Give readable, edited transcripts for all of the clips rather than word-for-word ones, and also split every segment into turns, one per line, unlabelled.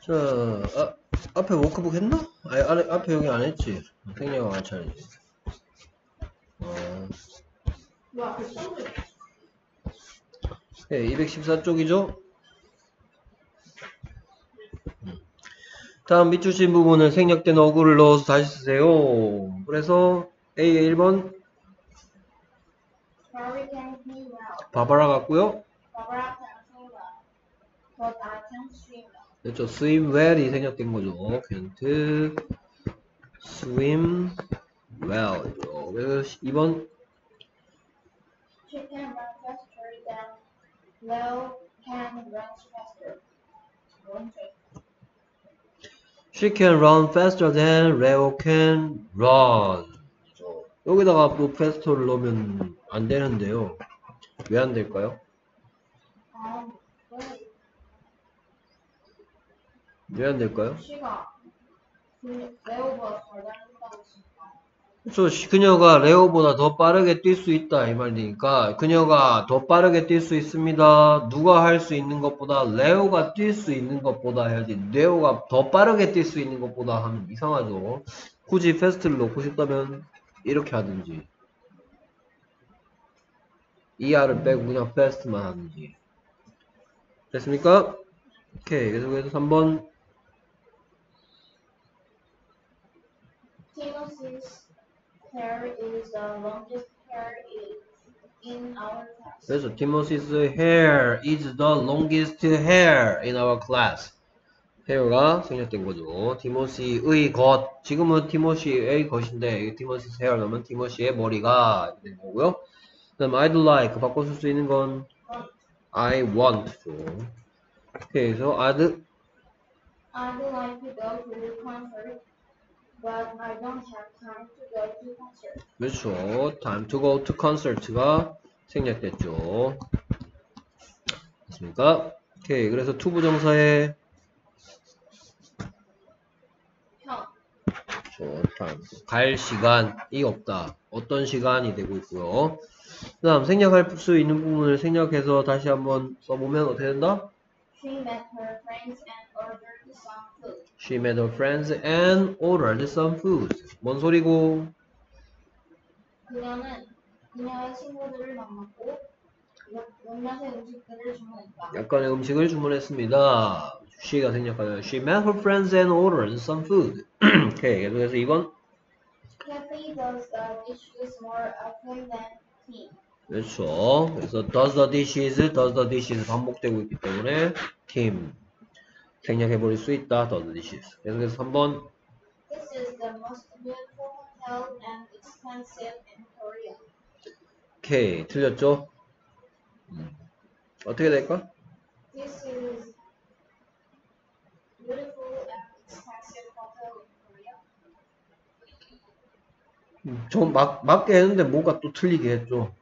자, 앞에 워크북 했나? 아니, 앞에 여기 안 했지. 생략 같이 하지. 네, 214쪽이죠? 다음 밑줄친 부분은 생략된 어구를 넣어서 다시 쓰세요. 그래서 A의 1번 바바라 같고요. 그렇죠. swim well이 생략된 거죠. can't swim well. 그래서 2번
She can run faster than Leo can run faster.
she can run faster than Leo can run. 여기다가 뭐 faster를 넣으면 안 되는데요. 왜 안 될까요? 왜 안 될까요?
she가 레오보다 잘 달린다고 했으니까.
그렇죠. 그녀가 레오보다 더 빠르게 뛸 수 있다 이 말이니까 그녀가 더 빠르게 뛸 수 있습니다. 누가 할 수 있는 것보다 레오가 뛸 수 있는 것보다 해야지 레오가 더 빠르게 뛸 수 있는 것보다 하면 이상하죠. 굳이 패스트를 넣고 싶다면 이렇게 하든지 ER을 빼고 그냥 패스트만 하든지. 됐습니까? 오케이. 계속해서 3번
Timothy's hair is the longest hair in our class.
그래서 Timothy's hair is the longest hair in our class. hair가 생략된 거죠. 티모시의 것. 지금은 티모시의 것인데 티모시's hair 넣으면 티모시의 머리가 된 거고요. 그 다음 I'd like 바꿔 쓸 수 있는 건 I want to. 오케이. 그래서 I'd
like to go to the concert, but I don't have time to go to concert.
그렇죠. time to go to concert가 생략됐죠. 됐습니까? 오케이. 그래서 to 부정사의 갈 시간이 없다. 어떤 시간이 되고 있고요. 그 다음 생략할 수 있는 부분을 생략해서 다시 한번 써보면 어떻게 된다?
She met her friends and ordered some food.
She met her friends and ordered some food. 뭔 소리고?
그녀는 그녀의 친구들을 만났고 몇몇의 음식들을 주문했다.
약간의 음식을 주문했습니다. she가 생략하면 She met her friends and ordered some food. 오케이. 계속해서 2번.
Kathy does the dishes more often than Tim.
그렇죠. 그래서 does the dishes 반복되고 있기 때문에 Tim 생략해버릴 수 있다. does the dishes. 계속해서 3번.
This is the most beautiful hotel and expensive in Korea.
오케이. 틀렸죠? 어떻게 될까?
This is beautiful and expensive hotel in Korea.
좀 맞게 했는데 뭐가 또 틀리게 했죠.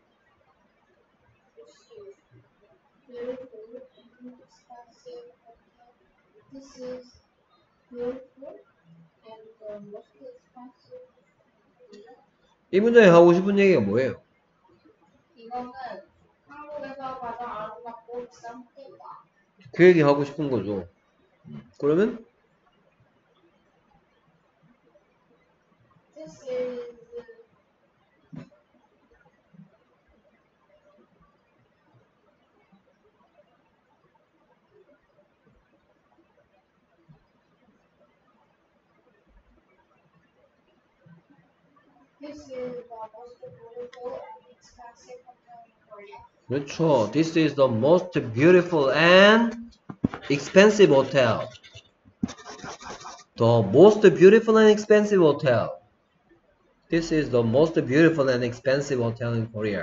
Beautiful and expensive hotel. This is beautiful and the most expensive.
이 문장에 하고 싶은 얘기가 뭐예요?
이거는 한국에서 가장 아름답고 비싼 호텔이다.
그 얘기 하고 싶은 거죠. 그러면
This is the most beautiful and expensive hotel in Korea.
그렇죠. This is the most beautiful and expensive hotel. The most beautiful and expensive hotel. This is the most beautiful and expensive hotel in Korea.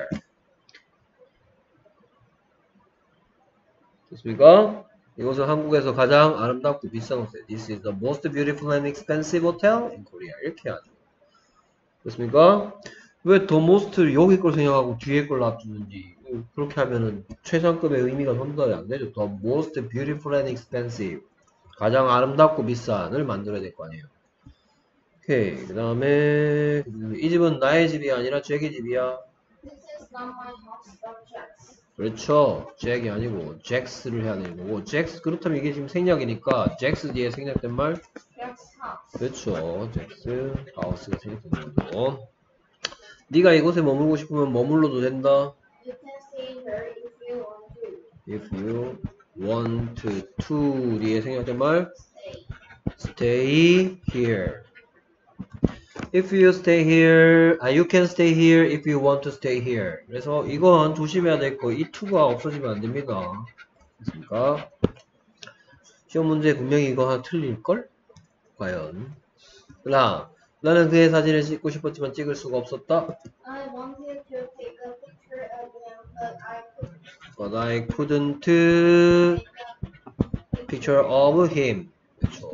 됐습니까? 이것은 한국에서 가장 아름답고 비싼 호텔. This is the most beautiful and expensive hotel in Korea. 이렇게 하죠. 됐습니까? 왜 the most를 여기 걸 생각하고 뒤에 걸 놔두는지 그렇게 하면은 최상급의 의미가 전달이 안 되죠. The most beautiful and expensive 가장 아름답고 비싼을 만들어야 될 거 아니에요. 오케이. 그 다음에 이 집은 나의 집이 아니라 잭의 집이야.
This is not my house, but Jack's.
그렇죠. 잭이 아니고 잭스를 해야 되는 거고 잭스 그렇다면 이게 지금 생략이니까 잭스 뒤에 생략된 말
Jack's house.
그렇죠. 잭스 하우스가 생략된 거고 네가 이곳에 머물고 싶으면 머물러도 된다.
You can stay here if you want to.
If you want to 뒤에 생략된 말
Stay.
stay here. If you stay here, you can stay here if you want to stay here. 그래서 이건 조심해야 될 거, 이 to가 없어지면 안 됩니다. 됐습니까? 시험 문제 분명히 이거 하나 틀릴걸? 과연. 나는 그의 사진을 찍고 싶었지만 찍을 수가 없었다.
I wanted to take a picture of him, but
But
I couldn't.
I couldn't
Take a
picture of him. 그쵸.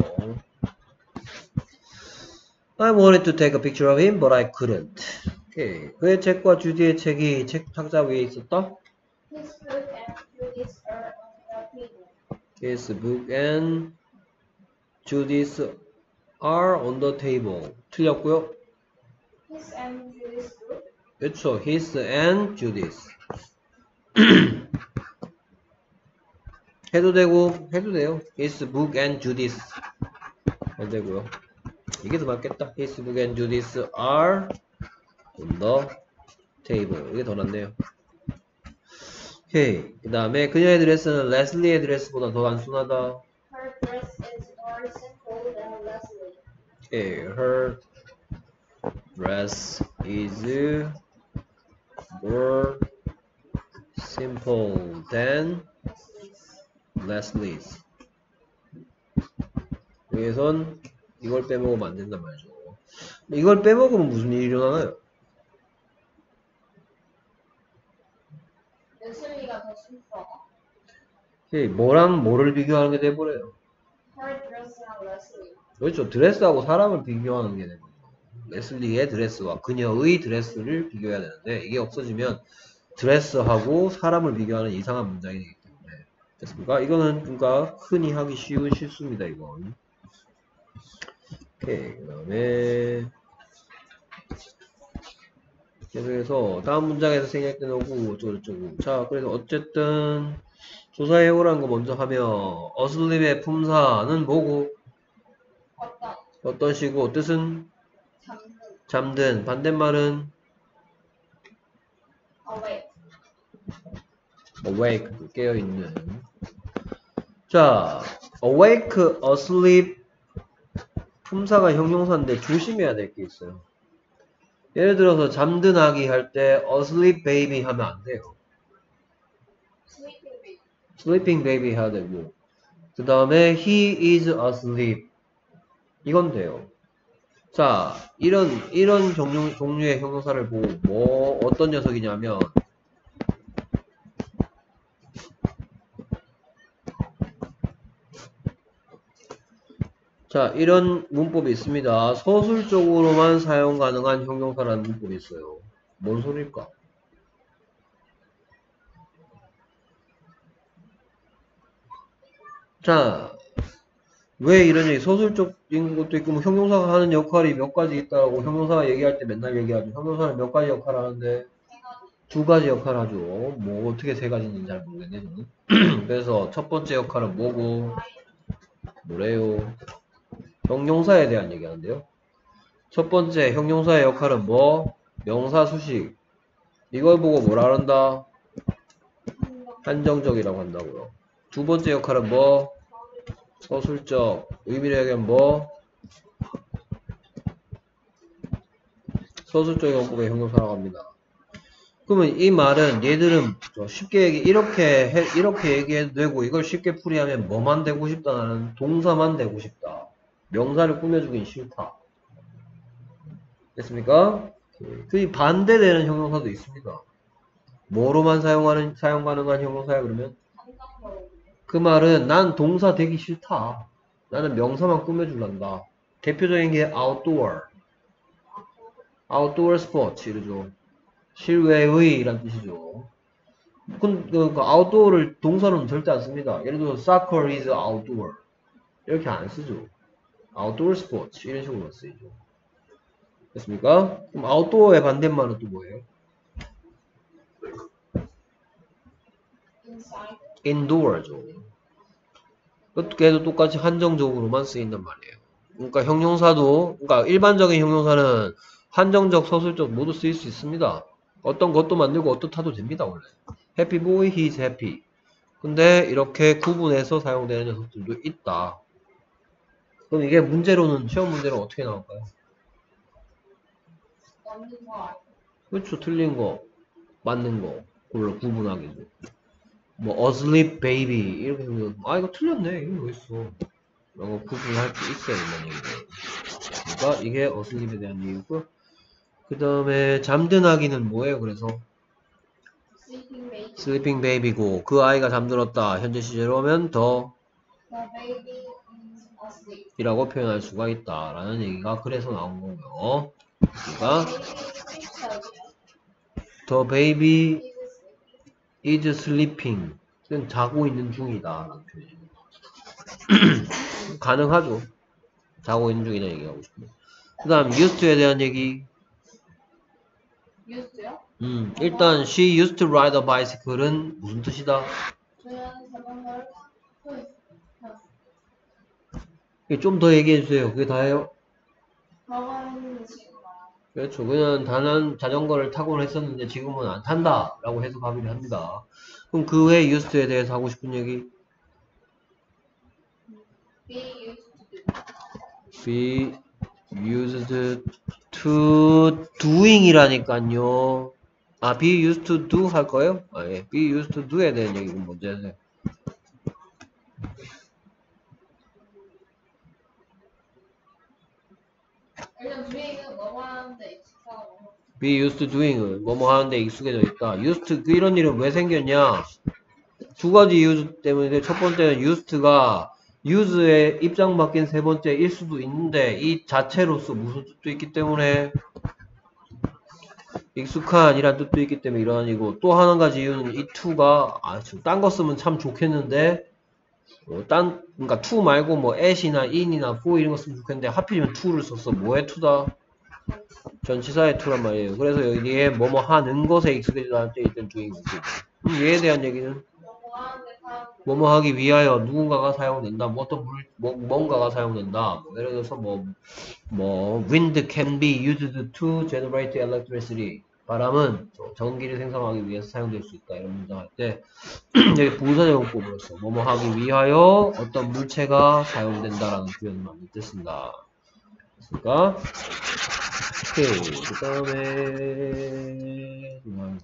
I wanted to take a picture of him, but I couldn't. 오케이. 그의 책과 주디의 책이 책 탁자 위에 있었다.
His book and Judy's are on the table.
His book and Judy's are on the table. 틀렸고요.
His and Judy's book.
그렇죠. His and Judy's. 해도 되고 해도 돼요. His book and Judy's 해도 되고요. 이게 더 낫겠다. His book and Judy's are on the table. 이게 더 낫네요. 오케이. 그 다음에 그녀의 드레스는 레슬리의 드레스보다 더 단순하다.
Her dress is more simple than Leslie.
오케이. Her dress is more simple than Leslie's. 여기선 이걸 빼먹으면 안 된단 말이죠. 이걸 빼먹으면 무슨 일이 일어나나요?
레슬리가 더 심플하다.
오케이. 뭐랑 뭐를 비교하는 게 돼버려요.
Her dress랑 Leslie.
그렇죠. 드레스하고 사람을 비교하는 게 되거든요. 레슬리의 드레스와 그녀의 드레스를 비교해야 되는데 이게 없어지면 드레스하고 사람을 비교하는 이상한 문장이 되기 때문에 됐습니까? 이거는 그러니까 흔히 하기 쉬운 실수입니다. 이건. 오케이. 그 다음에 계속해서 다음 문장에서 생략된 오고 어쩌고저쩌고. 자, 그래서 어쨌든 조사해오라는 거 먼저 하면 어슬립의 품사는 뭐고? 어떤 시고 뜻은?
잠든.
잠든. 반대말은?
Awake.
awake. 깨어있는. 자, awake, asleep 품사가 형용사인데 조심해야 될 게 있어요. 예를 들어서 잠든 아기 할 때 asleep baby 하면 안 돼요.
Sleeping baby.
sleeping baby 해야 되고 그 다음에 he is asleep 이건 돼요. 자, 이런 종류의 형용사를 보고 어떤 녀석이냐면 자, 이런 문법이 있습니다. 서술적으로만 사용 가능한 형용사라는 문법이 있어요. 뭔 소리일까? 자, 왜 이런 얘기, 서술적인 것도 있고, 뭐 형용사가 하는 역할이 몇 가지 있다고 형용사가 얘기할 때 맨날 얘기하죠. 형용사는 몇 가지 역할을 하는데, 두 가지 역할을 하죠. 뭐, 어떻게 세 가지인지 잘 모르겠네, 저는. 그래서 첫 번째 역할은 뭐고, 뭐래요? 형용사에 대한 얘기하는데요. 첫 번째 형용사의 역할은 뭐? 명사 수식. 이걸 보고 뭐라 그런다? 한정적이라고 한다고요. 두 번째 역할은 뭐? 서술적. 의미를 얘기하면 뭐? 서술적 용법의 형용사라고 합니다. 그러면 이 말은 얘들은 쉽게 이렇게 얘기해도 되고 이걸 쉽게 풀이하면 뭐만 되고 싶다? 나는 동사만 되고 싶다. 명사를 꾸며주긴 싫다. 됐습니까? 그 반대되는 형용사도 있습니다. 뭐로만 사용 가능한 형용사야 그러면? 그 말은 난 동사 되기 싫다. 나는 명사만 꾸며줄란다. 대표적인 게 outdoor sport 이러죠. 실외의 이란 뜻이죠. 그 outdoor를 동사로는 절대 안 씁니다. 예를 들어서 soccer is outdoor 이렇게 안 쓰죠. outdoor sports 이런 식으로 쓰이죠. 됐습니까? 그럼 outdoor의 반대말은 또 뭐예요?
inside.
indoor죠. 걔도 똑같이 한정적으로만 쓰인단 말이에요. 그러니까 형용사도, 그러니까 일반적인 형용사는 한정적, 서술적 모두 쓰일 수 있습니다. 어떤 것도 만들고 어떻다도 됩니다, 원래. happy boy, he is happy. 근데 이렇게 구분해서 사용되는 녀석들도 있다. 그럼 이게 문제로는, 시험 문제로 어떻게 나올까요?
맞는 거.
그렇죠. 틀린 거, 맞는 거, 그걸로 구분하기도. 뭐, asleep baby. 이렇게 하면, 아, 이거 틀렸네. 이거 왜 있어? 라고 구분할 수 있어야 된다는 얘기예요. 그러니까 이게 asleep에 대한 이유고, 그 다음에 잠든 아기는 뭐예요? 그래서
Sleeping baby.
sleeping baby고, 그 아이가 잠들었다. 현재 시제로 하면
The baby is asleep.
이라고 표현할 수가 있다라는 얘기가 그래서 나온 거고요. 그러니까 the baby is sleeping. 그냥 자고 있는 중이다 라는 표현입니다. 가능하죠. 자고 있는 중이다 얘기하고 싶네요. 그 다음 used to에 대한 얘기.
used요?
일단 she used to ride a bicycle은 무슨 뜻이다?
저는 자전거를 타고 있어요.
좀 더 얘기해주세요. 그게 다예요?
과거에는 지금
그렇죠. 그냥 단한 자전거를 타곤 했었는데 지금은 안 탄다 라고 해석하기도 합니다. 그럼 그 외에 used to에 대해서 하고 싶은 얘기?
be used to.
be used to doing이라니까요. 아, be used to do 할 거예요? 아, 예. be used to do에 대한 얘기는 먼저 하세요.
일단 doing은 뭐뭐 하는데 익숙하고.
be used to doing은 뭐뭐 하는데 익숙해져 있다. used to, 이런 일은 왜 생겼냐? 두 가지 이유 때문에 첫 번째는 used가 use의 입장 바뀐 세 번째일 수도 있는데 이 자체로서 무슨 뜻도 있기 때문에 익숙한 이란 뜻도 있기 때문에 이러한이고 또 한 가지 이유는 이 to가 딴 거 쓰면 참 좋겠는데 그러니까 to 말고 뭐 at이나 in이나 for 이런 거 쓰면 좋겠는데 하필이면 to를 썼어. 뭐의 to다? 전치사의 to란 말이에요. 그래서 여기에 뭐뭐 하는 것에 익숙해지다 할 때 일단 doing 얘에 대한 얘기는 뭐뭐 하기 위하여 누군가가 사용된다. 뭐 어떤 뭔가가 사용된다. 예를 들어서 wind can be used to generate electricity. 바람은 전기를 생성하기 위해서 사용될 수 있다. 이런 문장 할 때 여기 부사적용법으로 써. 뭐뭐 하기 위하여 어떤 물체가 사용된다라는 표현을 많이 뜻습니다. 그러니까 오케이. 그 다음에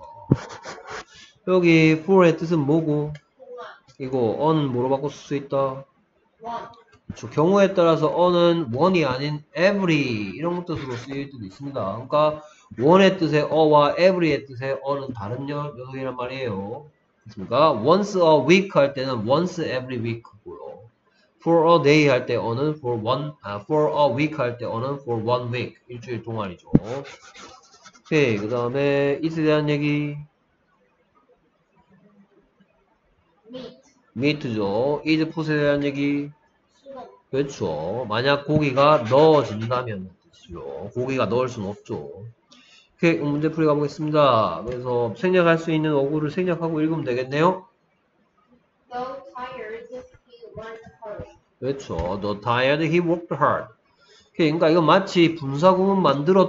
여기 for의 뜻은 뭐고? 이거 on은 뭐로 바꿔 쓸 수 있다? 경우에 따라서 on은 one이 아닌 every 이런 뜻으로 쓰일 때도 있습니다. 그러니까 one의 뜻의 어와 every의 뜻의 어는 다른 녀석이란 말이에요. 그렇습니까? once a week 할 때는 once every week고요. for a day 할 때 어는 for a week 할 때 어는 for one week 일주일 동안이죠. 오케이. 그 다음에 it에 대한 얘기. meat죠. is put에 대한 얘기. 그렇죠. 만약 고기가 넣어진다면 뜻이죠. 고기가 넣을 수는 없죠. 오케이, 문제 풀이 가보겠습니다. 그래서 생략할 수 있는 어구를 생략하고 읽으면 되겠네요.
Though tired, he worked hard.
그렇죠. Though tired, he worked hard. 오케이, 그러니까 이건 마치 분사구문을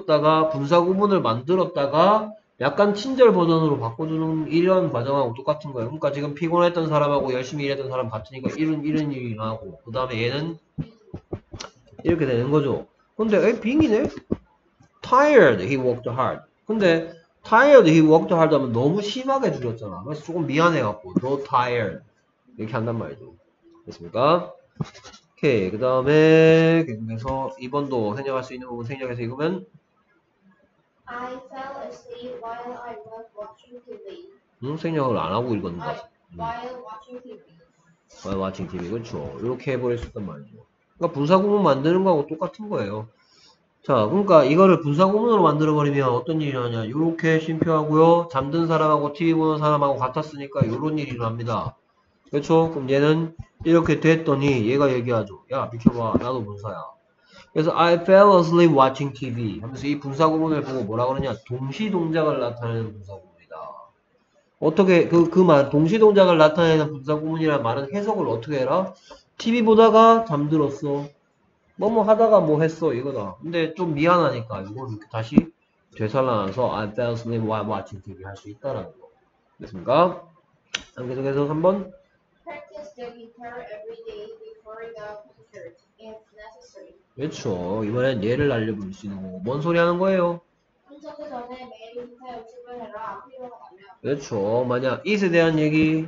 만들었다가 약간 친절 버전으로 바꿔주는 이런 과정하고 똑같은 거예요. 그러니까 지금 피곤했던 사람하고 열심히 일했던 사람 같으니까 이런 일이 나고 그 다음에 얘는 이렇게 되는 거죠. 근데 빙이네? Tired, he worked hard. 근데 tired, he worked hard 하면 너무 심하게 줄였잖아. 그래서 조금 미안해갖고 though tired 이렇게 한단 말이죠. 됐습니까? 오케이. 그 다음에 계속해서 2번도 생략할 수 있는 부분 생략해서 읽으면
I fell asleep while I was watching TV.
생략을 안 하고 읽었는데.
While watching TV.
while watching TV. 그렇죠. 이렇게 해버릴 수 있단 말이죠. 그러니까 분사구문 만드는 거하고 똑같은 거예요. 자, 그러니까 이거를 분사구문으로 만들어버리면 어떤 일이 일어나냐. 이렇게 쉼표하고요. 잠든 사람하고 TV 보는 사람하고 같았으니까 이런 일이 일어납니다. 그렇죠? 그럼 얘는 이렇게 됐더니 얘가 얘기하죠. 야, 비켜봐. 나도 분사야. 그래서 I fell asleep watching TV 하면서 이 분사구문을 보고 뭐라 그러냐. 동시 동작을 나타내는 분사구문이다. 어떻게 그 말 동시 동작을 나타내는 분사구문이라는 말은 해석을 어떻게 해라? TV 보다가 잠들었어. 뭐뭐 하다가 뭐 했어 이거다. 근데 좀 미안하니까 이걸 이렇게 다시 되살아나서 I fell asleep while watching TV 할 수 있다라는 거. 됐습니까? 다음 계속해서 3번.
Practice the guitar every day before the concert, if necessary.
그렇죠. 이번엔 얘를 알려볼 수 있는 거고. 뭔 소리 하는 거예요?
콘서트 전에 매일 기타 연습을 해라. 필요가 나면.
그렇죠. 만약 it에 대한 얘기.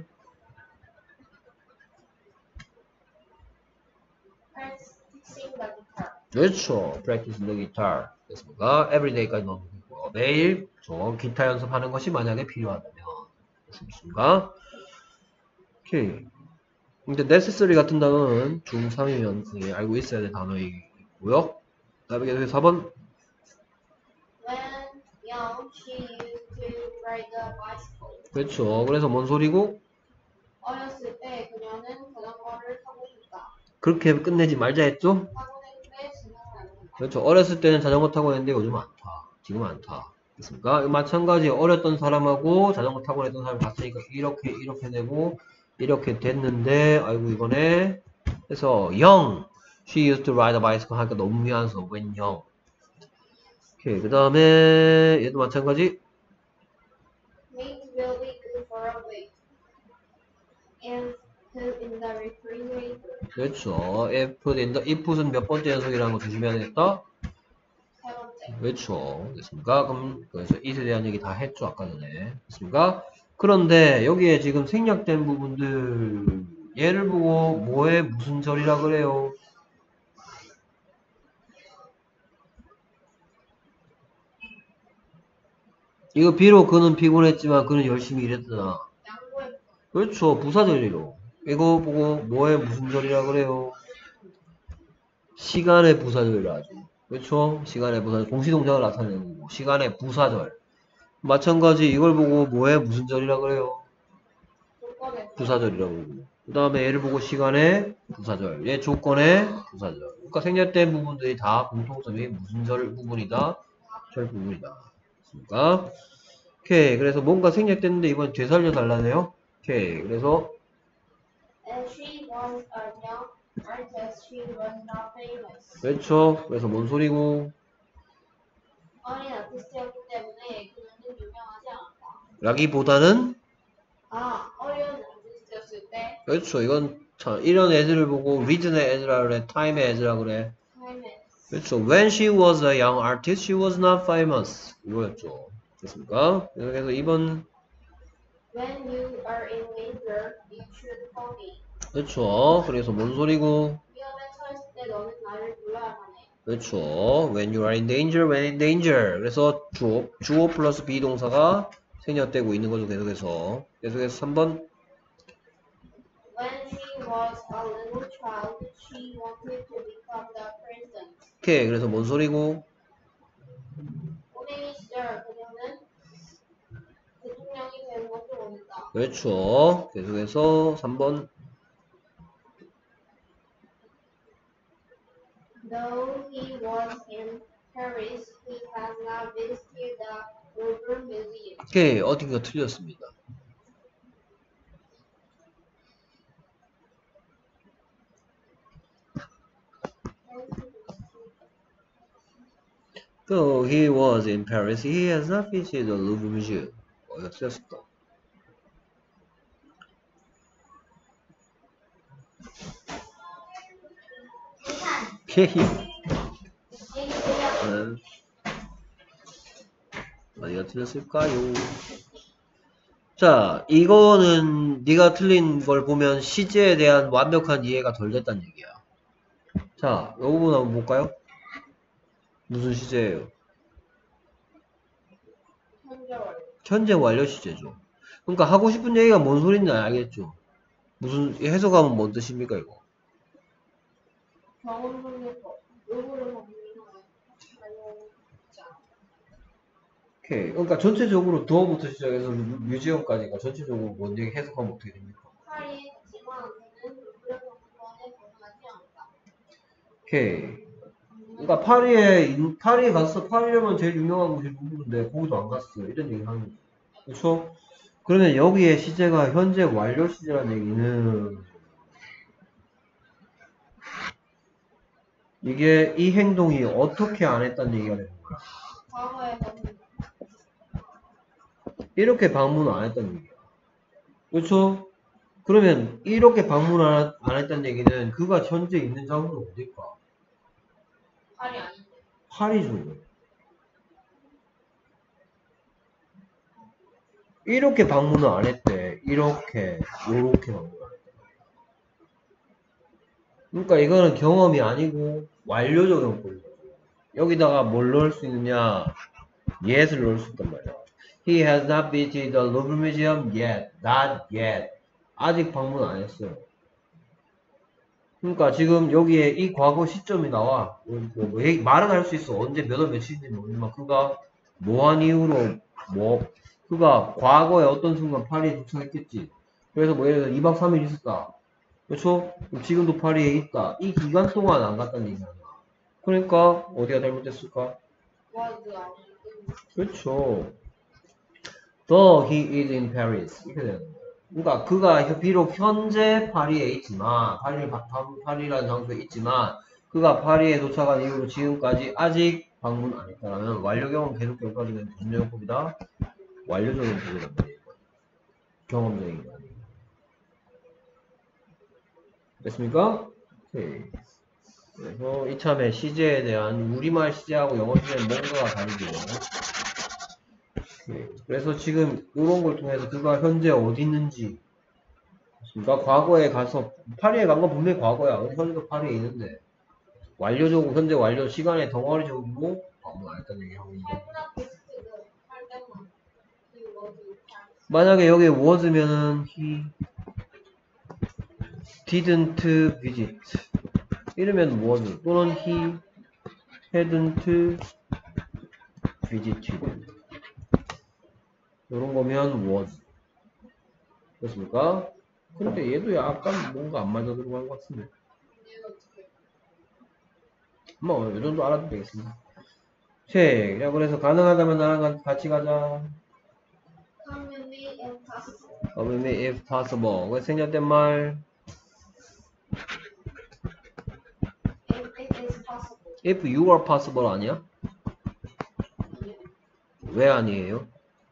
Practicing the guitar.
그렇죠. practice the guitar. 됐습니까? everyday까지 넣어도 되고. 매일 저 기타 연습하는 것이 만약에 필요하다면. 됐습니까? 오케이. 근데 necessary 같은 단어는 중3이면 알고 있어야 될 단어이고요. 다음에 계속해서 4번.
When young, she used to ride the bicycle.
그렇죠. 그래서 뭔 소리고?
어렸을 때 그녀는 자전거를 타고 싶다.
그렇게 끝내지 말자 했죠?
타고 있는데 지금은 안 된다.
그렇죠. 어렸을 때는 자전거 타고 했는데 요즘 안 타. 지금 안 타. 됐습니까? 마찬가지 어렸던 사람하고 자전거 타고 했던 사람 봤으니까 이렇게 되고 이렇게 됐는데 아이고 이번에 그래서 young she used to ride a bicycle 하니까 너무 미안해서 when young. 오케이. 그 다음에 얘도 마찬가지.
Meat will be good for a week. And put in the refrigerator.
그렇죠. if은 몇 번째 연속이라는 거 조심해야 되겠다.
세 번째.
그렇죠. 됐습니까? 그럼 그래서 it에 대한 얘기 다 했죠 아까 전에. 됐습니까? 그런데 여기에 지금 생략된 부분들 얘를 보고 뭐에 무슨 절이라 그래요? 이거 비록 그는 피곤했지만 그는 열심히 일했잖아.
양보해.
그렇죠. 부사절이로. 이거 보고 뭐에 무슨 절이라 그래요? 시간의 부사절이라 하죠. 그렇죠? 시간의 부사절. 동시동작을 나타내는 거고. 시간의 부사절. 마찬가지 이걸 보고 뭐에 무슨 절이라 그래요?
조건에.
부사절이라고 그러고. 그 다음에 얘를 보고 시간의 부사절. 얘 조건의 부사절. 그러니까 생략된 부분들이 다 공통점이 무슨 절 부분이다? 절 부분이다. 그러니까 오케이. 그래서 뭔가 생략됐는데 이번 되살려 달라네요. 오케이. 그래서
And she was a young artist. She was not famous.
그렇죠. 그래서 뭔 소리고?
어린 아티스트였기 때문에 그녀는 유명하지 않았다.
라기보다는
어린 아티스트였을 때
그렇죠. 이건 참 이런 애들을 보고 reason의 애들이라 그래. time의 애들이라 그래.
famous.
그렇죠. When she was a young artist, she was not famous. 이거였죠. 됐습니까? 그래서 2번.
When you are in danger, you should call me.
그렇죠. 그래서 뭔 소리고?
위험에 처했을 때 너는 나를 불러야만 해.
그렇죠. When you are in danger, when in danger. 그래서 주어 플러스 비동사가 생략되고 있는 거죠. 계속해서 3번.
When she was a little child, she wanted to become the president.
오케이. 그래서 뭔 소리고?
꼬맹이 시절 그녀는 대통령이 되는 것을 원했다.
그렇죠. 계속해서 3번.
Though he was in Paris, he has not visited the Louvre Museum.
오케이. 어딘가 틀렸습니다. Though he was in Paris, he has not visited the Louvre Museum. 이거 틀렸을까? 오케이. 어디가 틀렸을까요? 자, 이거는 네가 틀린 걸 보면 시제에 대한 완벽한 이해가 덜 됐다는 얘기야. 자, 이 부분 한번 볼까요? 무슨 시제예요? 현재 완료 시제죠. 그러니까 하고 싶은 얘기가 뭔 소린지 알겠죠? 무슨 해석하면 뭔 뜻입니까 이거?
경험 속에서 요구를 받는
오케이. 그러니까 전체적으로 더부터 시작해서 뮤지엄까지가 전체적으로 뭔 얘기 해석하면 어떻게 됩니까?
파리의 지만한테는 요구를 받는 것에 벗어나지 않았다.
오케이. 그러니까 파리에 갔어. 파리라면 제일 유명한 곳이 루브르인데 거기도 안 갔어. 이런 얘기 하는 거죠. 그렇죠? 그러면 여기에 시제가 현재 완료 시제라는 얘기는 이게 이 행동이 어떻게 안 했다는 얘기가 되는 거야.
과거에 했는데.
이렇게 방문 안 했다는 얘기야. 그렇죠? 그러면 이렇게 방문 안 했다는 얘기는 그가 현재 있는 장소는 어딜까?
발이 아닌데.
파리죠. 이렇게 방문을 안 했대. 이렇게, 요렇게 방문을 안 했대. 그러니까 이거는 경험이 아니고 완료적 용법이죠. 여기다가 뭘 넣을 수 있느냐? yet을 넣을 수 있단 말이야. He has not visited the Louvre Museum yet. Not yet. 아직 방문 안 했어요. 그러니까 지금 여기에 이 과거 시점이 나와. 말은 할 수 있어. 언제 몇 월 며칠인지 모르지만 그가 뭐한 이후로 그가 과거에 어떤 순간 파리에 도착했겠지. 그래서 뭐 예를 들어 2박 3일 있었다. 그렇죠? 지금도 파리에 있다. 이 기간 동안 안 갔다는 얘기야. 그러니까 어디가 잘못됐을까?
was 아닌데.
그렇죠. Though he is in Paris. 이렇게 되는 거예요. 그러니까 그가 비록 현재 파리에 있지만 파리라는 장소에 있지만 그가 파리에 도착한 이후로 지금까지 아직 방문 안 했다라면 완료경험 계속 결과적인 무슨 용법이다? 완료적인 부분이란 말이에요. 경험적인 거 아니에요. 됐습니까? 오케이. 그래서 이참에 시제에 대한 우리말 시제하고 영어 시제는 뭔가가 다르죠. 오케이. 그래서 지금 이런 걸 통해서 그가 현재 어디 있는지, 그러니까 과거에 가서 파리에 간 건 분명히 과거야. 현재도 파리에 있는데 완료적으로 현재 완료 시간의 덩어리적으로 방문 안 했다는 얘기 하고 있는데,
할 때만 he was in Paris.
만약에 여기에 was면은 he didn't visit 이러면 was 또는 he hadn't visited 이런 거면 was 됐습니까? 근데 얘도 약간 뭔가 안 맞아 들어간 것 같은데
얘는 어떻게?
뭐 이 정도 알아도 되겠습니다. 자, 그래서 가능하다면 나랑 같이 가자.
Come with me if possible.
With me if possible. 왜 생략된 말?
If it is possible.
If you are possible 아니야? 왜 아니에요?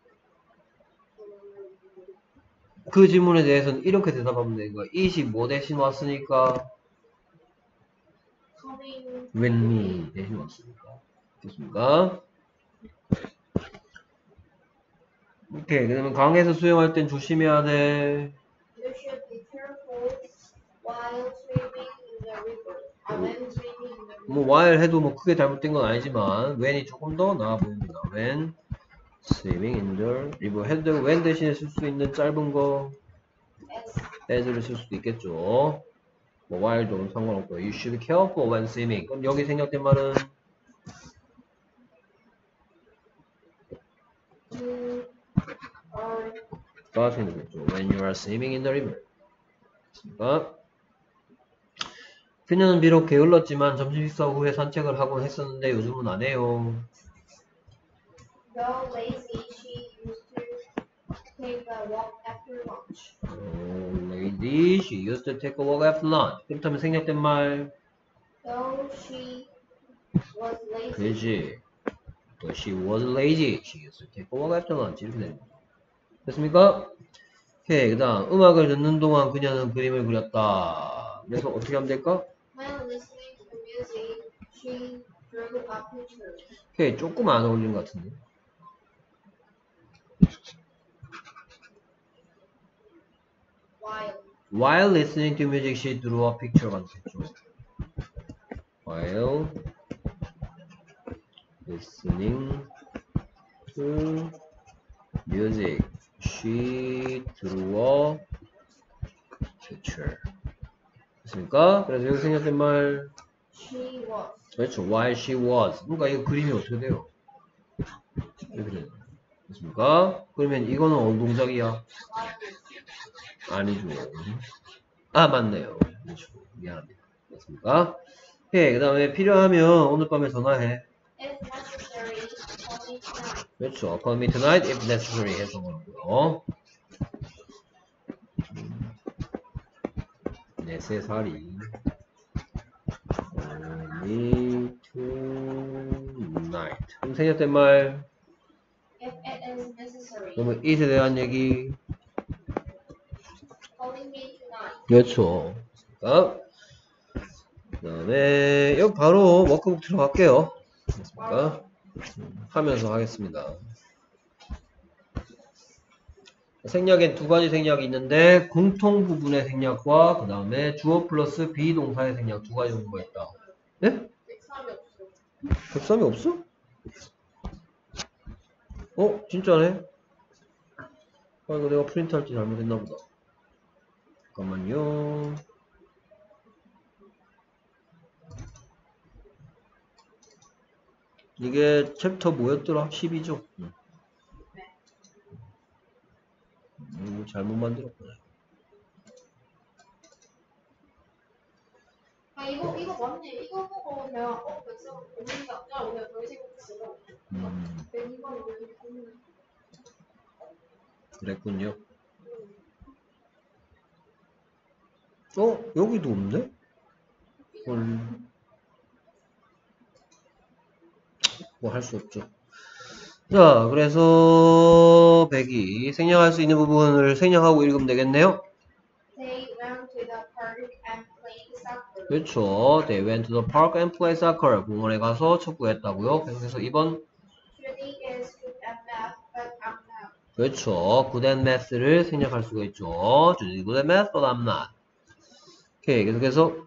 그 질문에 대해서는 이렇게 대답하면 되는 거야. it이 뭐 대신 왔으니까?
Coming
with me 대신 왔으니까. 됐습니까? 오케이. 그러면 강에서 수영할 땐 조심해야 돼.
You should be careful while swimming in the river. When swimming in the river.
뭐 while 해도 뭐 크게 잘못된 건 아니지만 when이 조금 더 나아 보입니다. when swimming in the river 해도 되고 when 대신에 쓸 수 있는 짧은 거 as를 쓸 수도 있겠죠. 뭐 while도 상관없고요. You should be careful when swimming. 그럼 여기 생략된 말은
You are
가 생략됐죠. When you are swimming in the river. 됐습니까? 그녀는 비록 게을렀지만 점심 식사 후에 산책을 하곤 했었는데 요즘은 안 해요.
though lazy, she used to take a walk after lunch.
Lady, she used to take a walk after lunch. 그렇다면 생략된 말
Though she was lazy,
그지. Though she was lazy, she used to take a walk after lunch. 이렇게 됩니다. 됐습니까? 오케이. 그 다음 음악을 듣는 동안 그녀는 그림을 그렸다. 그래서 어떻게 하면 될까?
when listening to music, she drew a picture.
오케이. 조금 안 어울리는 것 같은데. While listening to music, she drew a picture가 되겠죠. While listening to music, she drew a picture. 됐습니까? 그래서 여기 생략된 말
She was.
그렇죠. While she was. 그러니까 이거 그림이 어떻게 돼요? 이렇게 돼요. 됐습니까? 그러면 이거는 어느 동작이야? 아니죠. 아 맞네요. 그렇죠. 미안합니다. 됐습니까? 오케이. 그 다음에 필요하면 오늘 밤에 전화해.
If necessary, call me tonight.
그렇죠. Call me tonight if necessary 해서 그러고요. 네, 3살이. Me tonight. 그럼 생략된 말.
If it is necessary.
그러면 it에 대한 얘기.
Calling me tonight.
그렇죠. 그 다음에 여기 바로 워크북 들어갈게요. 됐습니까? 하면서 하겠습니다. 생략엔 두 가지 생략이 있는데 공통 부분의 생략과 그 다음에 주어 플러스 비동사의 생략 두 가지 정도가 있다. 네? 103이 없어? 진짜네? 이거 내가 프린트할 때 잘못했나 보다. 잠깐만요. 이게 챕터 뭐였더라? 12죠? 잘못 만들었구나.
이거 맞네. 이거 보고 내가 벌써 고민이 없다. 오늘 별 생각했어요. 102번이 왜 이렇게 고민을
그랬군요. 여기도 없네? 뭐 할 수 없죠. 자, 그래서 102 생략할 수 있는 부분을 생략하고 읽으면 되겠네요.
They went to the park and played soccer.
그렇죠. They went to the park and played soccer. 공원에 가서 축구했다고요. 그래서 2번.
Judy is good at math, but I'm not.
그렇죠. good at math를 생략할 수가 있죠. Judy good at math, but I'm not. 오케이. 계속해서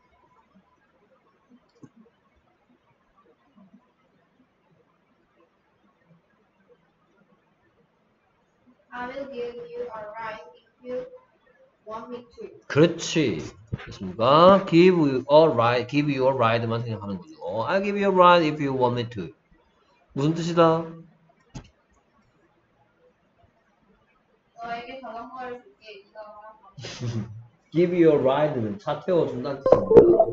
I will give you a ride if you want me to.
그렇지. 됐습니까? give you a ride만 생각하는 거죠. I'll give you a ride if you want me to. 무슨 뜻이다?
너에게 자전거를 줄게. 네가 원하는 거.
give you a ride는 차 태워준다는 뜻입니다.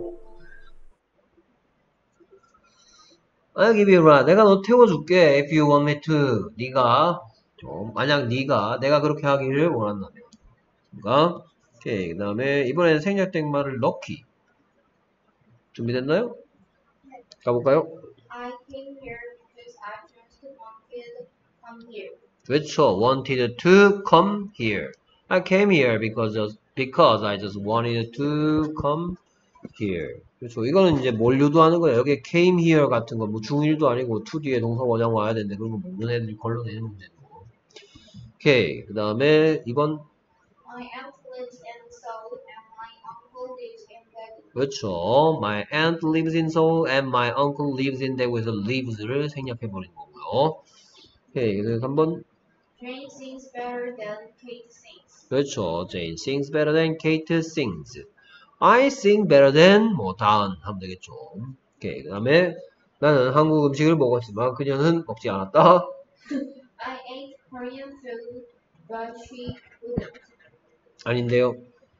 I'll give you a ride. 내가 너 태워줄게. If you want me to. 만약 내가 그렇게 하기를 원한다면. 그러니까 오케이. 그 다음에 이번에는 생략된 말을 넣기. 준비됐나요? 가볼까요?
I came here because I just wanted to come here.
그렇죠. wanted to come here. I came here because I just wanted to come here. 그렇죠. 이거는 이제 뭘 유도하는 거예요. 여기 came here 같은 거 뭐 중1도 아니고 to 뒤에 동사 원형 와야 되는데 그런 거 모르는 애들이 걸러 내는 문제고. 오케이. 그 다음에 2번.
My aunt lives in Seoul and my uncle lives in Daegu.
그렇죠. My aunt lives in Seoul and my uncle lives in Daegu에서 lives를 생략해버린 거고요. 오케이. 그래서 3번.
Jane sings better than Kate sings.
그렇죠. Jane sings better than Kate sings. I sing better than 다음 하면 되겠죠. 오케이. 그 다음에 나는 한국 음식을 먹었지만 그녀는 먹지 않았다.
I ate Korean food, but she wouldn't.
아닌데요.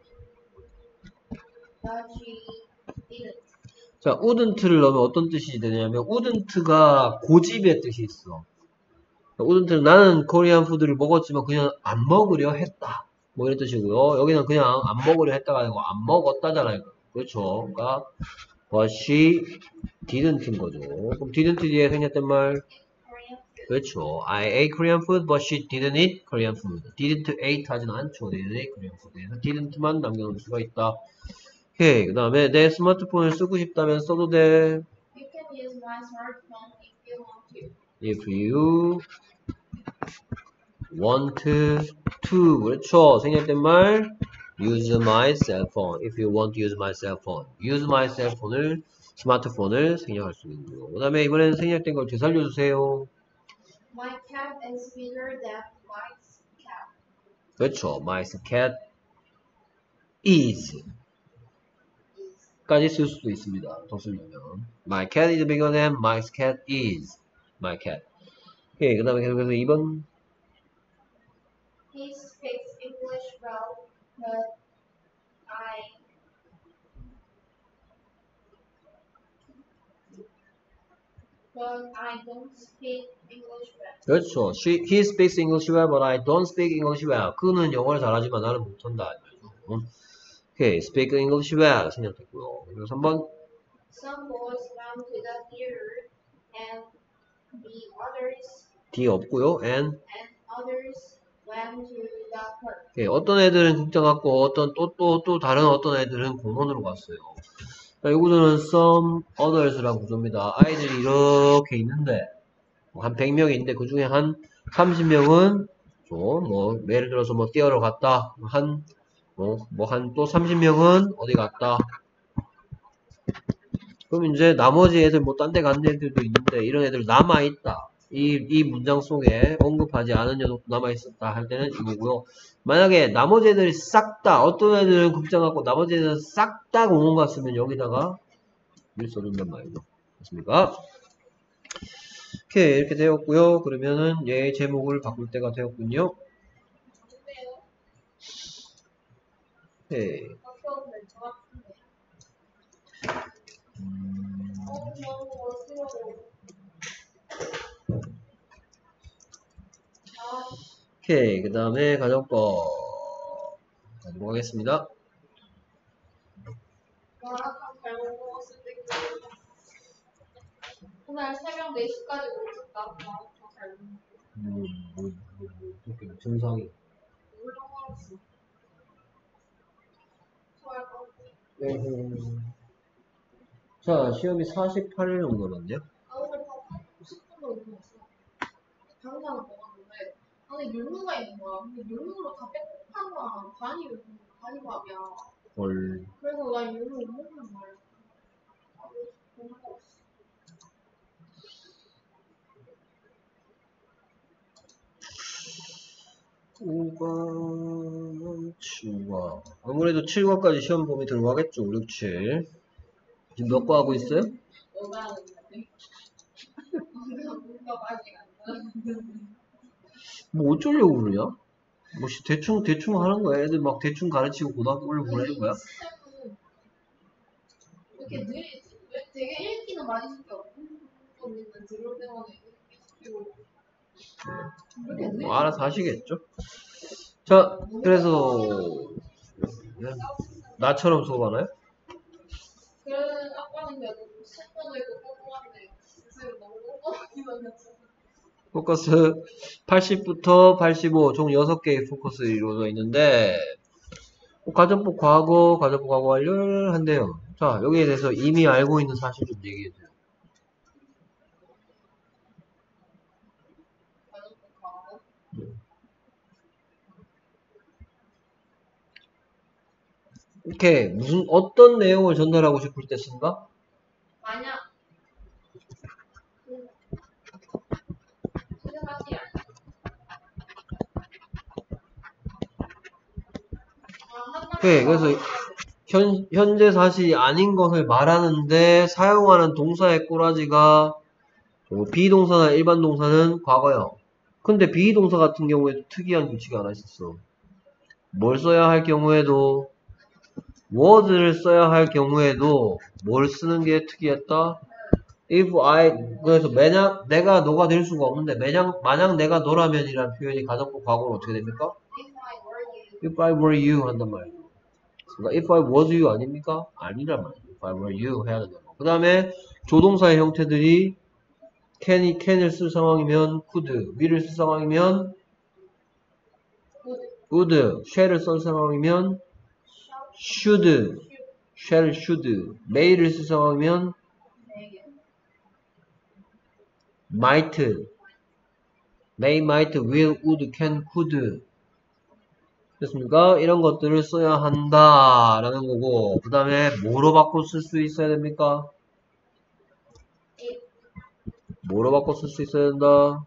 But she didn't.
자, wouldn't를 넣으면 어떤 뜻이 되냐면 wouldn't가 고집의 뜻이 있어. wouldn't는 나는 코리안 푸드를 먹었지만 그냥 안 먹으려 했다. 뭐 이런 뜻이고요. 여기는 그냥 안 먹으려 했다가 아니고 안 먹었다잖아요. 그렇죠. 그러니까 but she didn't인 거죠. 그럼 didn't 뒤에 생략된 말
Korean food.
그렇죠. I ate Korean food but she didn't eat Korean food. didn't ate 하진 않죠. didn't eat Korean food. 그래서 didn't만 남겨놓을 수가 있다. 오케이. 그 다음에 내 스마트폰을 쓰고 싶다면 써도 돼.
You can use my smartphone if you want to.
If you want to. 그렇죠. 생략된 말 use my cell phone. If you want to use my cell phone. use my cell phone을 스마트폰을 생략할 수 있는 거고. 그 다음에 이번에는 생략된 걸 되살려주세요.
My cat is bigger than Mike's cat.
그렇죠. My cat is 까지 쓸 수도 있습니다. 더 쓰려면 My cat is bigger than my cat is my cat. 오케이. 그 다음에 계속해서 2번
He speaks English well, but but I don't speak English well.
그렇죠. He speaks English well, but I don't speak English well. 그는 영어를 잘하지만 나는 못한다. 오케이, speak English well 생략됐고요. 그리고 3번.
Some boys went to the theater and the others
D 없고요.
and others went to the park.
오케이, 어떤 애들은 극장 갔고 어떤 또 다른 어떤 애들은 공원으로 갔어요. 자, 이 구조는 some others라는 구조입니다. 아이들이 이렇게 있는데 한 100명이 있는데 그 중에 한 30명은 뭐 예를 들어서 뭐 뛰어러 갔다. 한 또 30명은 어디 갔다. 그럼 이제 나머지 애들 뭐 딴 데 간 애들도 있는데 이런 애들 남아있다. 이 문장 속에 언급하지 않은 녀석도 남아있었다 할 때는 이거고요. 만약에 나머지 애들이 싹 다 어떤 애들은 극장 갔고 나머지 애들은 싹 다 공원 갔으면 여기다가 일 써준단 말이죠. 됐습니까? 오케이, 이렇게 되었고요. 그러면은 얘 제목을 바꿀 때가 되었군요. 오케이. 오케이, 그 다음에 가정법 가도록 하겠습니다.
오늘 새벽 4시까지 못 잤다. 잘
증상이. 자, 시험이 48일 정도 남았네요.
오늘 밥 10분 정도 먹었어. 당장 먹었는데 안에 율무가 있는 거야. 근데 율무로 다 빽빽한 거야. 반이 밥이야.
헐.
그래서 나 율무 못 먹는 거야.
5번, 7번. 아무래도 7번까지 시험 범위 들어가겠죠. 5, 6, 7. 지금 몇 거 하고 있어요?
너가 하는데. 뭔가 아직 안
뭐 어쩌려고 그러냐? 뭐 대충 하는 거야. 애들 막 대충 가르치고 고등학교를 보내는 거야?
이렇게 느리지? 왜 되게 읽기는 많이 시켜. 공부는 들을 때마다
뭐 알아서 하시겠죠? 자, 그래서 나처럼 수업하나요?
그래서 아빠는 그래도 10번도 있고 꼼꼼한데 선생님 너무 꼼꼼하기만 했어.
포커스 80부터 85 총 6개의 포커스 이루어져 있는데 가정법 과거 완료를 한대요. 자, 여기에 대해서 이미 알고 있는 사실 좀 얘기해줘요. 오케이, 어떤 내용을 전달하고 싶을 때 쓴가?
만약
오케이, 그래서 현재 사실이 아닌 것을 말하는데 사용하는 동사의 꼬라지가 비동사나 일반 동사는 과거요. 근데 비동사 같은 경우에도 특이한 규칙이 하나 있었어. 뭘 써야 할 경우에도 was를 써야 할 경우에도 뭘 쓰는 게 특이했다? if I 그래서 만약 내가 너가 될 수가 없는데 만약 내가 너라면이라는 표현이 가정법 과거로 어떻게 됩니까? if I were you 한단 말이에요. 그러니까 if I was you 아닙니까? 아니란 말이에요. if I were you 해야 된다. 그 다음에 조동사의 형태들이 can을 쓸 상황이면 could, will을 쓸 상황이면 would, shall을 쓸 상황이면 should, shall, should, may를 쓸 상황이면 might, may, might, will, would, can, could 됐습니까? 이런 것들을 써야 한다 라는 거고 그 다음에 뭐로 바꿔 쓸 수 있어야 됩니까? 뭐로 바꿔 쓸 수 있어야 된다?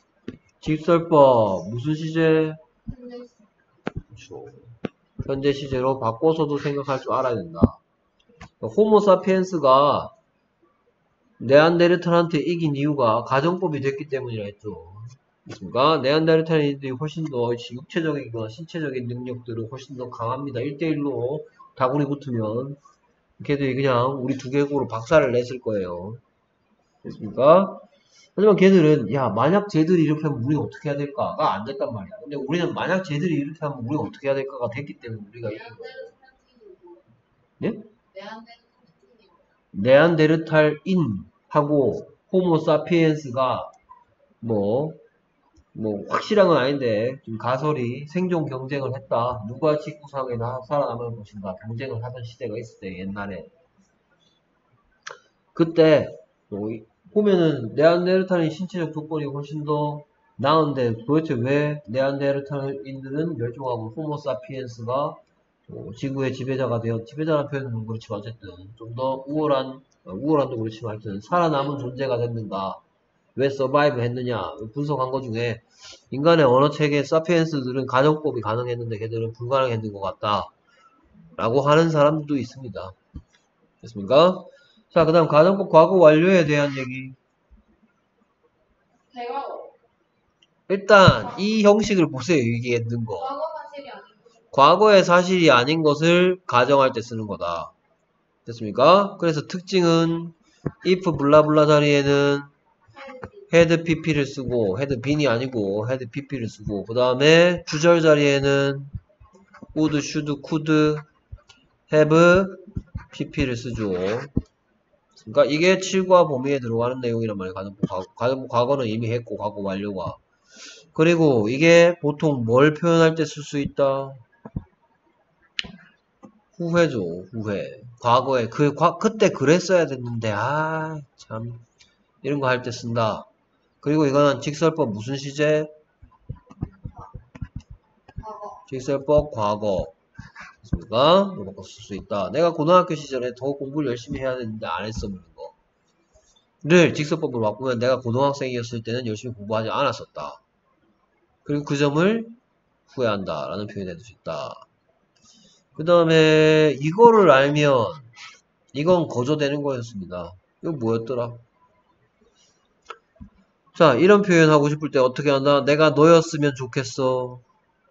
직설법 무슨 시제? 그렇죠. 현재 시제로 바꿔서도 생각할 줄 알아야 된다. 호모사피엔스가 네안데르탈한테 이긴 이유가 가정법이 됐기 때문이라 했죠. 그렇습니까? 네안데르탈인들이 훨씬 더 육체적이거나 신체적인 능력들은 훨씬 더 강합니다. 1대1로 다구리 붙으면 걔들이 그냥 우리 두개국으로 박살을 냈을 거예요. 됐습니까? 하지만 걔들은 야 만약 쟤들이 이렇게 하면 우리가 어떻게 해야 될까가 안 됐단 말이야. 근데 우리는 만약 쟤들이 이렇게 하면 우리가 어떻게 해야 될까가 됐기 때문에 우리가 이렇게 네? 네안데르탈인하고 호모사피엔스가 뭐 확실한 건 아닌데 좀 가설이 생존 경쟁을 했다. 누가 지구상에 살아남을 것인가 경쟁을 하던 시대가 있을 때 옛날에 그때 보면은 네안데르탈인 신체적 조건이 훨씬 더 나은데 도대체 왜 네안데르탈인들은 멸종하고 호모사피엔스가 지구의 지배자라는 표현은 그렇지만 어쨌든 좀 더 우월한도 그렇지만 하여튼 살아남은 존재가 됐는가 왜 서바이브 했느냐 분석한 것 중에 인간의 언어 체계 사피엔스들은 가정법이 가능했는데 걔들은 불가능했는 것 같다 라고 하는 사람들도 있습니다. 됐습니까? 자, 그 다음 가정법 과거 완료에 대한 얘기.
대과거.
일단 이 형식을 보세요. 이게 있는 거.
과거 사실이 아닌 거.
과거의 사실이 아닌 것을 가정할 때 쓰는 거다. 됐습니까? 그래서 특징은 if 블라블라 자리에는 had pp를 쓰고 had been이 아니고 had pp를 쓰고 그 다음에 주절 자리에는 would, should, could have pp를 쓰죠. 그러니까 이게 7과 범위에 들어가는 내용이란 말이에요. 가정법 과거는 이미 했고 과거 완료가. 그리고 이게 보통 뭘 표현할 때 쓸 수 있다? 후회죠. 후회. 과거에 그때 그랬어야 됐는데 참 이런 거 할 때 쓴다. 그리고 이거는 직설법 무슨 시제?
과거.
직설법 과거. 그렇습니까? 이거 바꿔 쓸 수 있다. 내가 고등학교 시절에 더 공부를 열심히 해야 되는데 안 했었는 거. 를 직설법으로 바꾸면 내가 고등학생이었을 때는 열심히 공부하지 않았었다. 그리고 그 점을 후회한다 라는 표현이 될 수 있다. 그 다음에 이거를 알면 이건 거저되는 거였습니다. 이거 뭐였더라? 자, 이런 표현 하고 싶을 때 어떻게 한다? 내가 너였으면 좋겠어.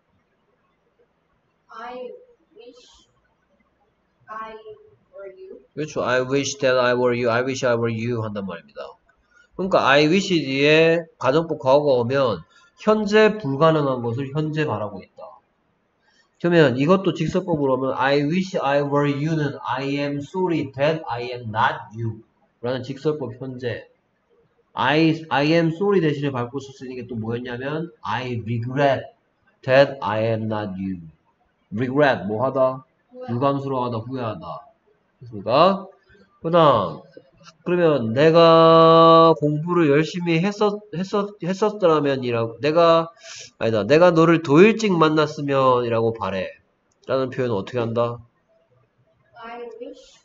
I wish I were you.
그렇죠. I wish that I were you. I wish I were you 한단 말입니다. 그러니까 I wish 뒤에 가정법 과거가 오면 현재 불가능한 것을 현재 말하고 있다. 그러면 이것도 직설법으로 하면 I wish I were you는 I am sorry that I am not you 라는 직설법 현재 I am sorry 대신에 밟고 쓸 수 있는 게 또 뭐였냐면 I regret that I am not you. regret 뭐 하다? 유감스러워하다, 후회하다. 됐습니까? 그 다음 그러면 내가 공부를 열심히 했었더라면이라고 내가 너를 더 일찍 만났으면 이라고 바래 라는 표현은 어떻게 한다?
I wish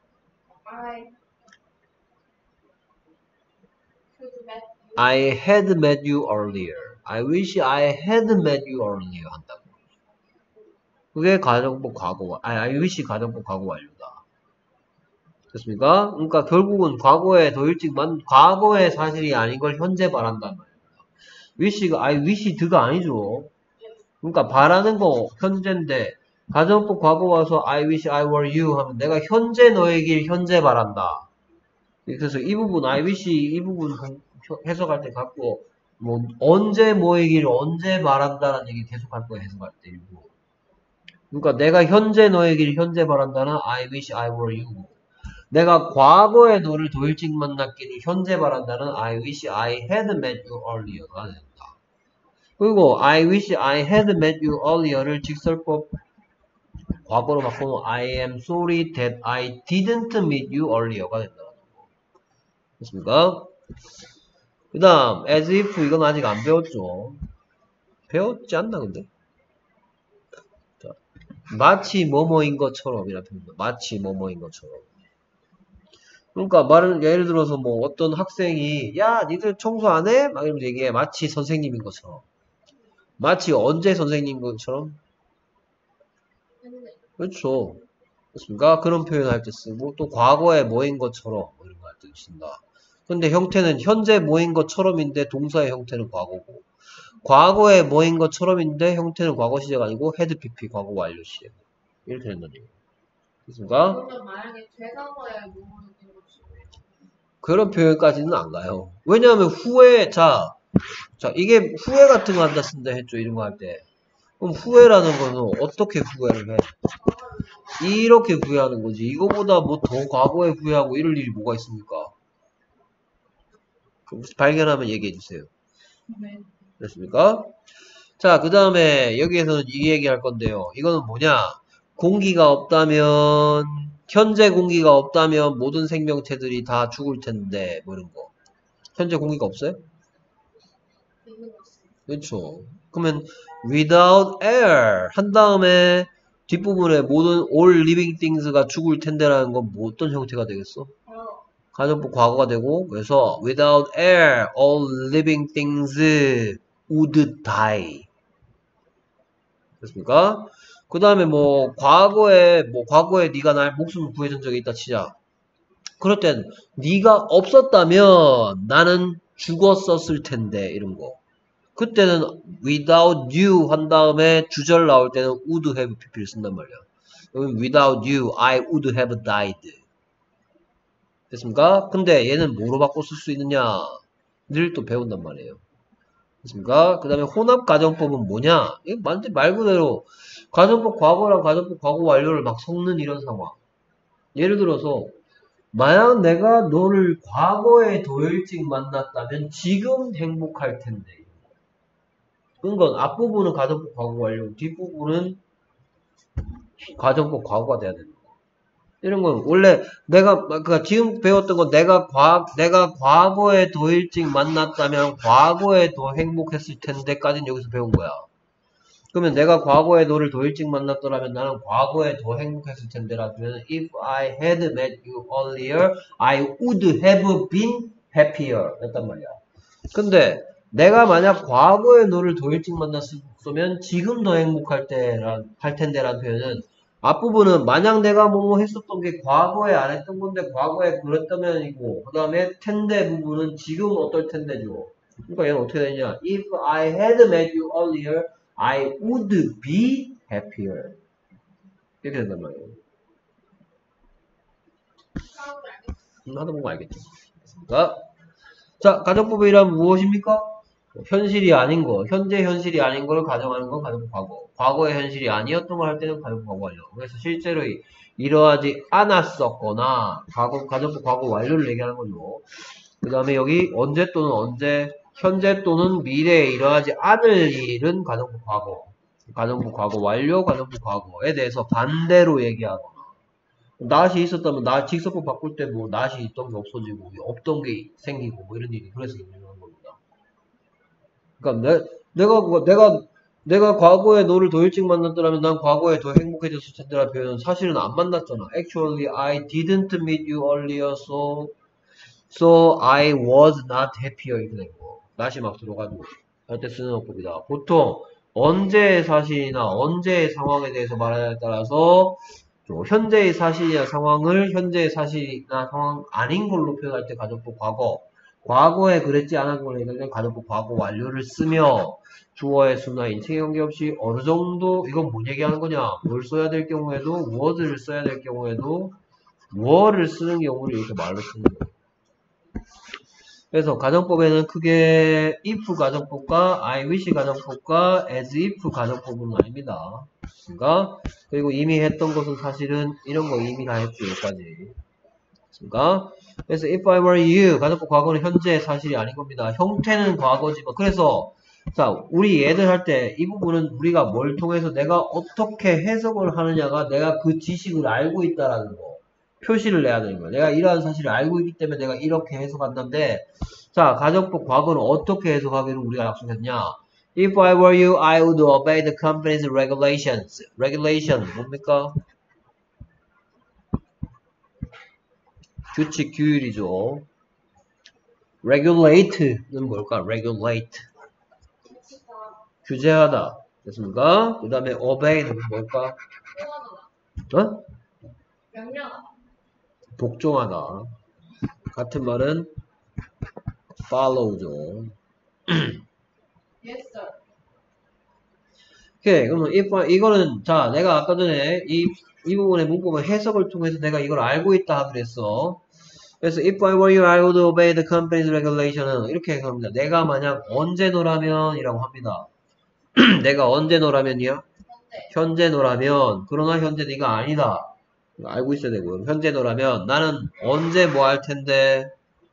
I
had met you earlier. I wish I had met you earlier 한다고. 그게 가정법 과거 I wish 가정법 과거 완료다. 됐습니까? 그러니까 결국은 과거에 더 일찍 과거의 사실이 아닌 걸 현재 바란단 말입니다. I wish 드가 아니죠. 그러니까 바라는 거 현재인데 가정법 과거 와서 I wish I were you 하면 내가 현재 너에게 현재 바란다. 그래서 이 부분 I wish 이 부분 해석할 때 갖고 뭐 언제 뭐이기를 언제 바란다라는 얘기 계속 할 거야 해석할 때 일부. 그러니까 내가 현재 너에게 현재 바란다는 I wish I were you. 내가 과거에 너를 더 일찍 만났기를 현재 바란다는 I wish I had met you earlier가 된다. 그리고 I wish I had met you earlier를 직설법 과거로 바꾸면 I am sorry that I didn't meet you earlier가 된다. 됐습니까? 그 다음 as if 이건 아직 안 배웠죠. 배웠지 않나 근데? 자, 마치 뭐뭐인 것처럼 이라는 표현입니다. 마치 뭐뭐인 것처럼. 그러니까 예를 들어서 뭐 어떤 학생이 야 니들 청소 안 해? 막 이러면서 얘기해. 마치 선생님인 것처럼. 마치 언제 선생님인 것처럼? 그렇죠. 그렇습니까? 그런 표현 할 때 쓰고 또 과거에 뭐인 것처럼 이런 거 할 때 쓴다. 근데 형태는 현재 뭐인 것처럼인데 동사의 형태는 과거고 과거에 뭐인 것처럼인데 형태는 과거 시제가 아니고 had pp 과거 완료 시제 이렇게 된다는 얘기예요. 됐습니까?
그러면 만약에 대과거에 뭐뭐인 것처럼
그런 표현까지는 안 가요. 왜냐하면 후회, 자, 이게 후회 같은 거 한다 쓴다 했죠. 이런 거 할 때. 그럼 후회라는 거는 어떻게 후회를 해? 이렇게 후회하는 거지. 이거보다 뭐 더 과거에 후회하고 이럴 일이 뭐가 있습니까? 발견하면 얘기해 주세요.
네.
됐습니까? 자, 그 다음에 여기에서는 이 얘기 할 건데요. 이거는 뭐냐? 공기가 없다면, 현재 공기가 없다면 모든 생명체들이 다 죽을 텐데, 뭐 이런 거. 현재 공기가 없어요?
있는 것 같습니다.
그렇죠. 그러면 without air 한 다음에 뒷부분에 모든 all living things가 죽을 텐데라는 건 뭐 어떤 형태가 되겠어? 가정법 과거가 되고 그래서 without air all living things would die. 됐습니까? 그 다음에 뭐 과거에 네가 날 목숨을 구해준 적이 있다 치자. 그럴 땐 네가 없었다면 나는 죽었었을 텐데 이런 거. 그때는 without you 한 다음에 주절 나올 때는 would have pp를 쓴단 말이야. 그럼 without you I would have died. 됐습니까? 근데 얘는 뭐로 바꿔 쓸 수 있느냐? 늘 또 배운단 말이에요. 됐습니까? 그 다음에 혼합 가정법은 뭐냐? 이게 완전 말 그대로 가정법 과거랑 가정법 과거 완료를 막 섞는 이런 상황. 예를 들어서 만약 내가 너를 과거에 더 일찍 만났다면 지금 행복할 텐데. 그건 앞부분은 가정법 과거 완료, 뒷부분은 가정법 과거가 돼야 됩니다. 이런 건 원래 그러니까 지금 배웠던 건 내가 과거에 더 일찍 만났다면 과거에 더 행복했을 텐데까지는 여기서 배운 거야. 그러면 내가 과거에 너를 더 일찍 만났더라면 나는 과거에 더 행복했을 텐데라면 if I had met you earlier, I would have been happier 였단 말이야. 근데 내가 만약 과거에 너를 더 일찍 만났으면 지금 더 행복할 텐데라는 표현은 앞부분은 만약 내가 뭐뭐 했었던 게 과거에 안 했던 건데 과거에 그랬다면이고 그 다음에 텐데 부분은 지금 어떨 텐데죠. 그러니까 얘는 어떻게 되냐? If I had met you earlier, I would be happier. 이렇게 된단 말이에요. 하다 보면 알겠죠. 자, 가정법이란 무엇입니까? 현실이 아닌 거, 현재 현실이 아닌 거를 가정하는 건 가정법 과거. 과거의 현실이 아니었던 걸 할 때는 가정법 과거 완료. 그래서 실제로 이러하지 않았었거나 가정법 과거 완료를 얘기하는 거죠. 그 다음에 여기 언제 또는 언제, 현재 또는 미래에 이러하지 않을 일은 가정법 과거. 가정법 과거 완료, 가정법 과거에 대해서 반대로 얘기하거나. 낫이 있었다면 직서법 바꿀 때 뭐 낫이 있던 게 없어지고 없던 게 생기고 뭐 이런 일이 그래서 있는 겁니다. 그러니까 내가 과거에 너를 더 일찍 만났더라면 난 과거에 더 행복해졌을 텐데라는 표현은 사실은 안 만났잖아. Actually, I didn't meet you earlier, so I was not happier 이렇게 된 거. 낫이 막 들어가지고 할 때 쓰는 어법이다. 보통 언제의 사실이나 언제의 상황에 대해서 말하냐에 따라서 현재의 사실이나 상황을 현재의 사실이나 상황 아닌 걸로 표현할 때 가정법 과거, 과거에 그랬지 않은 걸로 얘기할 때 가정법 과거 완료를 쓰며 주어의 수나 인칭에 관계없이 어느 정도 이건 뭔 얘기하는 거냐? 뭘 써야 될 경우에도 word를 써야 될 경우에도 뭐를 쓰는 경우를 이렇게 말로 쓰는 거예요. 그래서 가정법에는 크게 if 가정법과 I wish 가정법과 as if 가정법은 아닙니다. 그러니까 그리고 이미 했던 것은 사실은 이런 거 이미 다 했죠. 여기까지. 그러니까 그래서 if I were you 가정법 과거는 현재의 사실이 아닌 겁니다. 형태는 과거지만 그래서 자 우리 얘들 할 때 이 부분은 우리가 뭘 통해서 내가 어떻게 해석을 하느냐가 내가 그 지식을 알고 있다라는 거 표시를 내야 되는 거야. 내가 이러한 사실을 알고 있기 때문에 내가 이렇게 해석한다는데 자 가정법 과거는 어떻게 해석하기로 우리가 약속했냐. If I were you, I would obey the company's regulations. Regulation 뭡니까? 규칙, 규율이죠. Regulate는 뭘까? Regulate. 규제하다. 됐습니까? 그 다음에 obey는 뭘까? 어?
명령하다.
복종하다. 같은 말은 follow죠.
Yes, sir.
오케이. 그러면 이거는 자 내가 아까 전에 이 부분의 문법의 해석을 통해서 내가 이걸 알고 있다 하기로 했어. 그래서 if I were you, I would obey the company's regulation은 이렇게 합니다. 내가 만약 언제 너라면 이라고 합니다. 내가 언제 너라면이요? 현재 너라면. 그러나 현재 네가 아니다. 알고 있어야 되고요. 현재 너라면 나는 언제 뭐 할 텐데?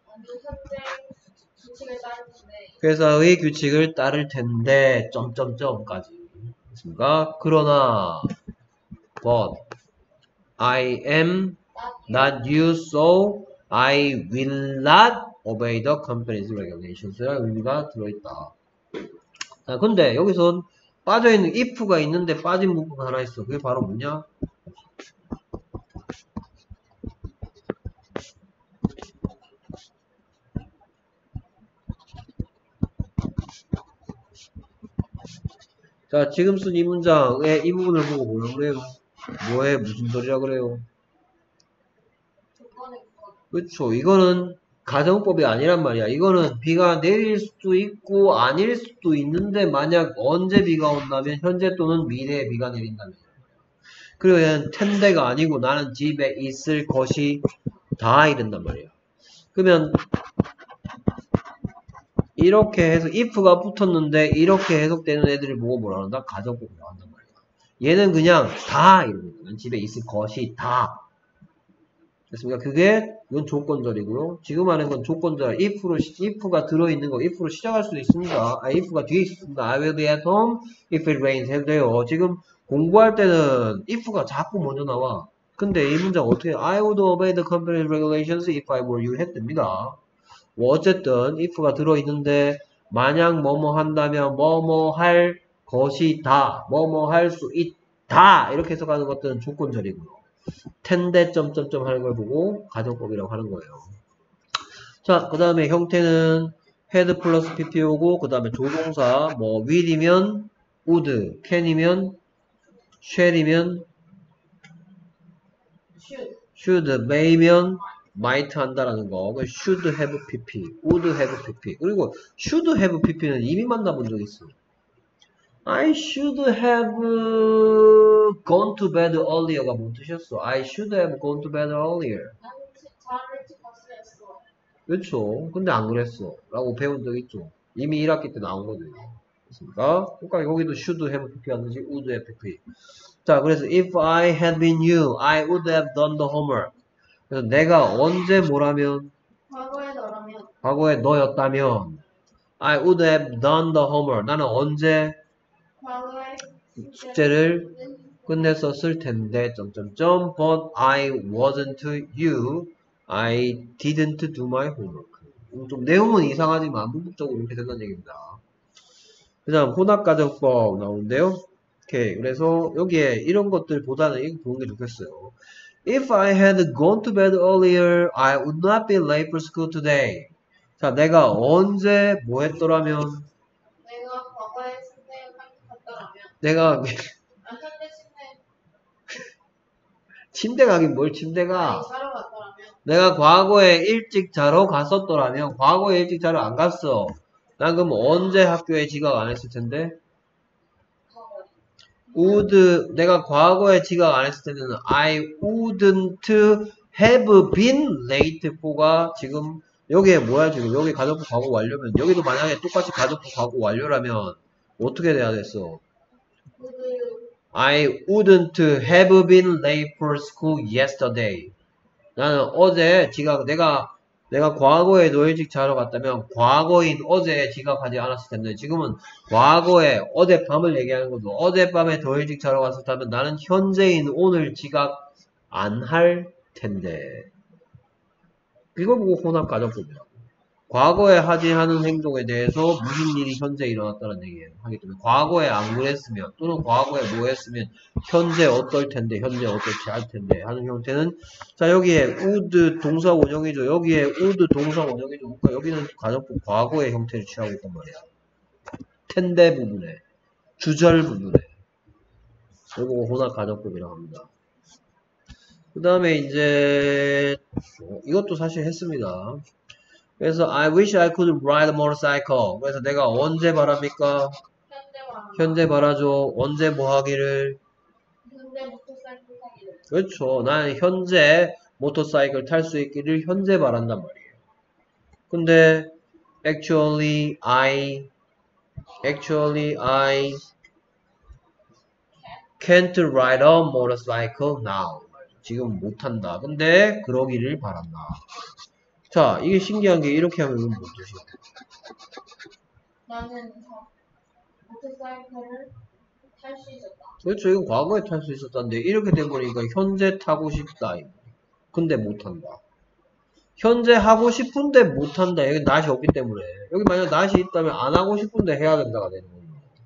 회사의 규칙을 따를 텐데 점점점까지 됐습니까? 그러나 but I am not you, so I will not obey the company's regulations라는 의미가 들어있다. 자, 근데 여기선 빠져있는 if가 있는데 빠진 부분가 하나 있어. 그게 바로 뭐냐? 자, 지금 쓴 이 문장의 이 부분을 보고 뭐라 그래요? 뭐에 무슨 소리라 그래요? 그렇죠. 이거는 가정법이 아니란 말이야. 이거는 비가 내릴 수도 있고 아닐 수도 있는데 만약 언제 비가 온다면 현재 또는 미래에 비가 내린다면 그리고 얘는 텐데가 아니고 나는 집에 있을 것이 다 이른단 말이야. 그러면 이렇게 해서 if가 붙었는데 이렇게 해석되는 애들을 보고 뭐라 한다? 가정법이라고 한단 말이야. 얘는 그냥 다 이러는 거야. 난 집에 있을 것이 다. 됐습니까? 그게 이건 조건절이고요. 지금 하는 건 조건절. if가 들어있는 거 if로 시작할 수도 있습니다. if가 뒤에 있습니다. I will be at home if it rains 해도 돼요. 지금 공부할 때는 if가 자꾸 먼저 나와. 근데 이 문장 어떻게 I would obey the company's regulations if I were you 했답니다. 뭐 어쨌든 if가 들어있는데 만약 뭐뭐 한다면 뭐뭐 할 것이다. 뭐뭐 할 수 있다. 이렇게 해석하는 것들은 조건절이고요. 텐데 점점점 하는 걸 보고 가정법이라고 하는 거예요. 자, 그 다음에 형태는 had 플러스 pp오고 그 다음에 조동사 뭐 will이면 would, can이면 shall이면 should, may면 might 한다라는 거. should have pp, would have pp. 그리고 should have pp는 이미 만나본 적 있어. I should have gone to bed earlier가 뭔 뜻이었어? I should have gone to bed earlier.
나는 잘 일찍 갔어야 했어.
그렇죠. 근데 안 그랬어. 라고 배운 적 있죠. 이미 1학기 때 나온 거든요. 됐습니까? 그러니까 여기도 should have pp 하듯이 would have pp. 자, 그래서 if I had been you, I would have done the homework. 그래서 내가 언제 뭐라면 과거에 너였다면 I would have done the homework. 나는 언제 숙제를 끝냈었을 텐데 점점점 but I wasn't you. I didn't do my homework. 좀 내용은 이상하지만 문법적으로 이렇게 된다는 얘기입니다. 그 다음 혼합가정법 나오는데요. 오케이. 그래서 여기에 이런 것들보다는 이거 보는 게 좋겠어요. If I had gone to bed earlier, I would not be late for school today. 자, 내가 언제 뭐 했더라면
내가 과거에 침대에 갔더라면
내가
현재
침대 가긴 뭘 침대가
자러 갔더라면
내가 과거에 일찍 자러 갔었더라면 과거에 일찍 자러 안 갔어. 난 그럼 언제 학교에 지각 안 했을 텐데? would 내가 과거에 지각 안 했을 때는 I wouldn't have been late for가 지금 여기에 뭐야 지금 여기 가정법 과거 완료면 여기도 만약에 똑같이 가정법 과거 완료라면 어떻게 돼야 됐어? I wouldn't have been late for school yesterday. 나는 어제 지각 내가 과거에 더 일찍 자러 갔다면 과거인 어제에 지각하지 않았을 텐데 지금은 과거에 어젯밤을 얘기하는 거죠. 어젯밤에 더 일찍 자러 갔었다면 나는 현재인 오늘 지각 안 할 텐데 이걸 보고 혼합가정법이라고. 과거에 하지 않은 행동에 대해서 무슨 일이 현재 일어났다는 얘기예요. 하기 때문에 과거에 안 그랬으면 또는 과거에 뭐 했으면 현재 어떨 텐데 현재 어떻게 할 텐데 하는 형태는 자 여기에 would 동사 원형이죠. 여기에 would 동사 원형이죠. 그러니까 여기는 가정법 과거의 형태를 취하고 있단 말이야. 텐데 부분에 주절 부분에 이거 보고 혼합 가정법이라고 합니다. 그 다음에 이제 이것도 사실 했습니다. 그래서 I wish I could ride a motorcycle. 그래서 내가 언제 바랍니까? 현재 바라죠. 언제 뭐 하기를?
현재 모터사이클 타기를.
그렇죠. 나는 현재 모터사이클 탈 수 있기를 현재 바란단 말이에요. 근데 actually I can't ride a motorcycle now. 지금 못한다. 근데 그러기를 바란다. 자, 이게 신기한 게 이렇게 하면 이건 뭐죠?
나는 모터사이클을 탈 수 있었다.
그렇죠. 이건 과거에 탈 수 있었다는데 이렇게 돼버리니까 현재 타고 싶다. 근데 못한다. 현재 하고 싶은데 못한다. 여기 낫이 없기 때문에. 여기 만약 낫이 있다면 안 하고 싶은데 해야 된다가 되는 거예요.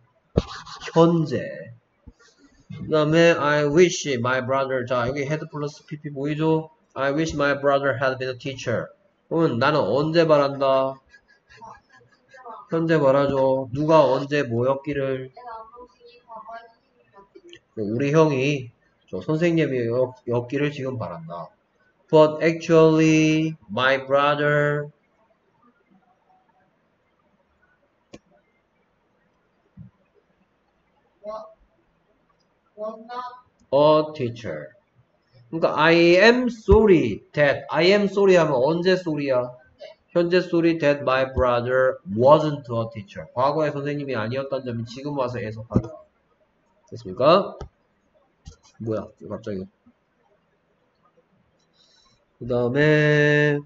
현재. 그 다음에 I wish my brother. 자, 여기 had 플러스 pp 보이죠? I wish my brother had been a teacher. 그러면 나는 언제 바란다? 현재 말하죠. 누가 언제 뭐였기를? 우리 형이 저 선생님이었기를 지금 바란다. But actually, my brother
was not
a teacher. 그러니까 I am sorry that I am sorry 하면 언제 sorry야? 현재 sorry that my brother wasn't a teacher. 과거의 선생님이 아니었다는 점이 지금 와서 해석하다. 됐습니까? 뭐야? 갑자기. 그 다음에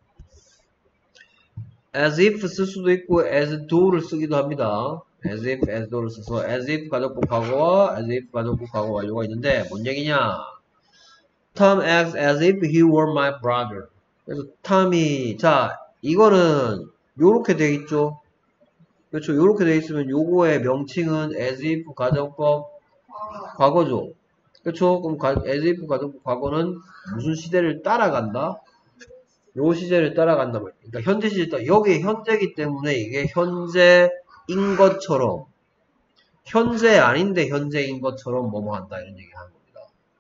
as if 쓸 수도 있고 as do를 쓰기도 합니다. as if, as do를 써서 as if 가정법 과거와 as if 가정법 과거 완료가 있는데 뭔 얘기냐? Tom acts as if he were my brother. 그래서 탐이 자 이거는 요렇게 돼 있죠. 그렇죠. 요렇게 돼 있으면 요거의 명칭은 as if 가정법 과거죠. 그렇죠. 그럼 as if 가정법 과거는 무슨 시대를 따라간다? 요 시제를 따라간단 말이에요. 그러니까 현재 시제 여기 현재이기 때문에 이게 현재인 것처럼 현재 아닌데 현재인 것처럼 뭐뭐 한다 이런 얘기 하는 겁니다.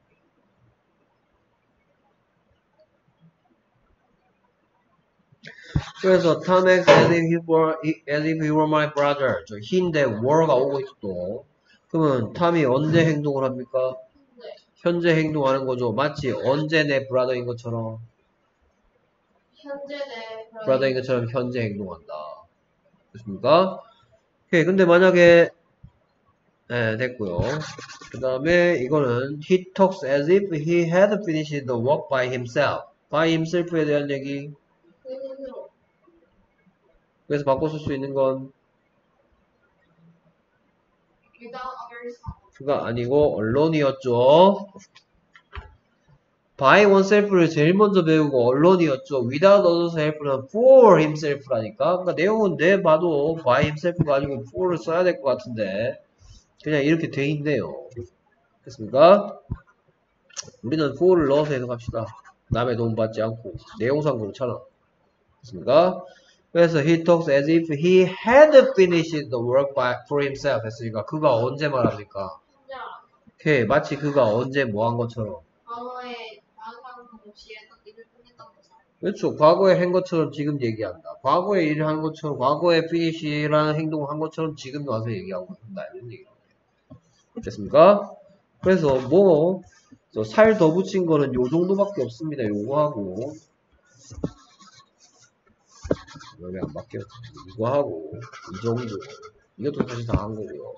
그래서 Tom acts as if he were my brother. 저 he인데 were가 오고 있어 또. 그러면 탐이 언제 행동을 합니까? 현재 행동하는 거죠. 마치 언제 내 brother인 것처럼.
현재 내
브라더인 것처럼 현재 행동한다. 됐습니까? 오케이. 근데 만약에 네, 됐고요. 그 다음에 이거는 he talks as if he had finished the work by himself. by himself에 대한 얘기. 그래서 바꿔 쓸 수 있는 건 그가 아니고 언론이었죠. by oneself를 제일 먼저 배우고 언론이었죠. without others help는 for himself라니까. 그러니까 내용은 내 봐도 by himself가 아니고 for를 써야 될 것 같은데 그냥 이렇게 돼 있네요. 됐습니까? 우리는 for를 넣어서 해석합시다. 남의 도움 받지 않고 내용상 그렇잖아. 됐습니까? 그래서 he talks as if he had finished the work for himself 했으니까 그가 언제 말합니까? 오케이. 마치 그가 언제 뭐 한 것처럼. 그렇죠. 과거에 한 것처럼 지금 얘기한다. 과거에 일을 한 것처럼, 과거에 finish라는 행동을 한 것처럼 지금 와서 얘기하고 있다. 이런 얘기입니다. 됐습니까? 그래서 뭐, 살 더 붙인 거는 요 정도밖에 없습니다. 요거 하고. 여기 안 바뀌었어. 이거 하고, 이 정도. 이것도 사실 다 한 거고요.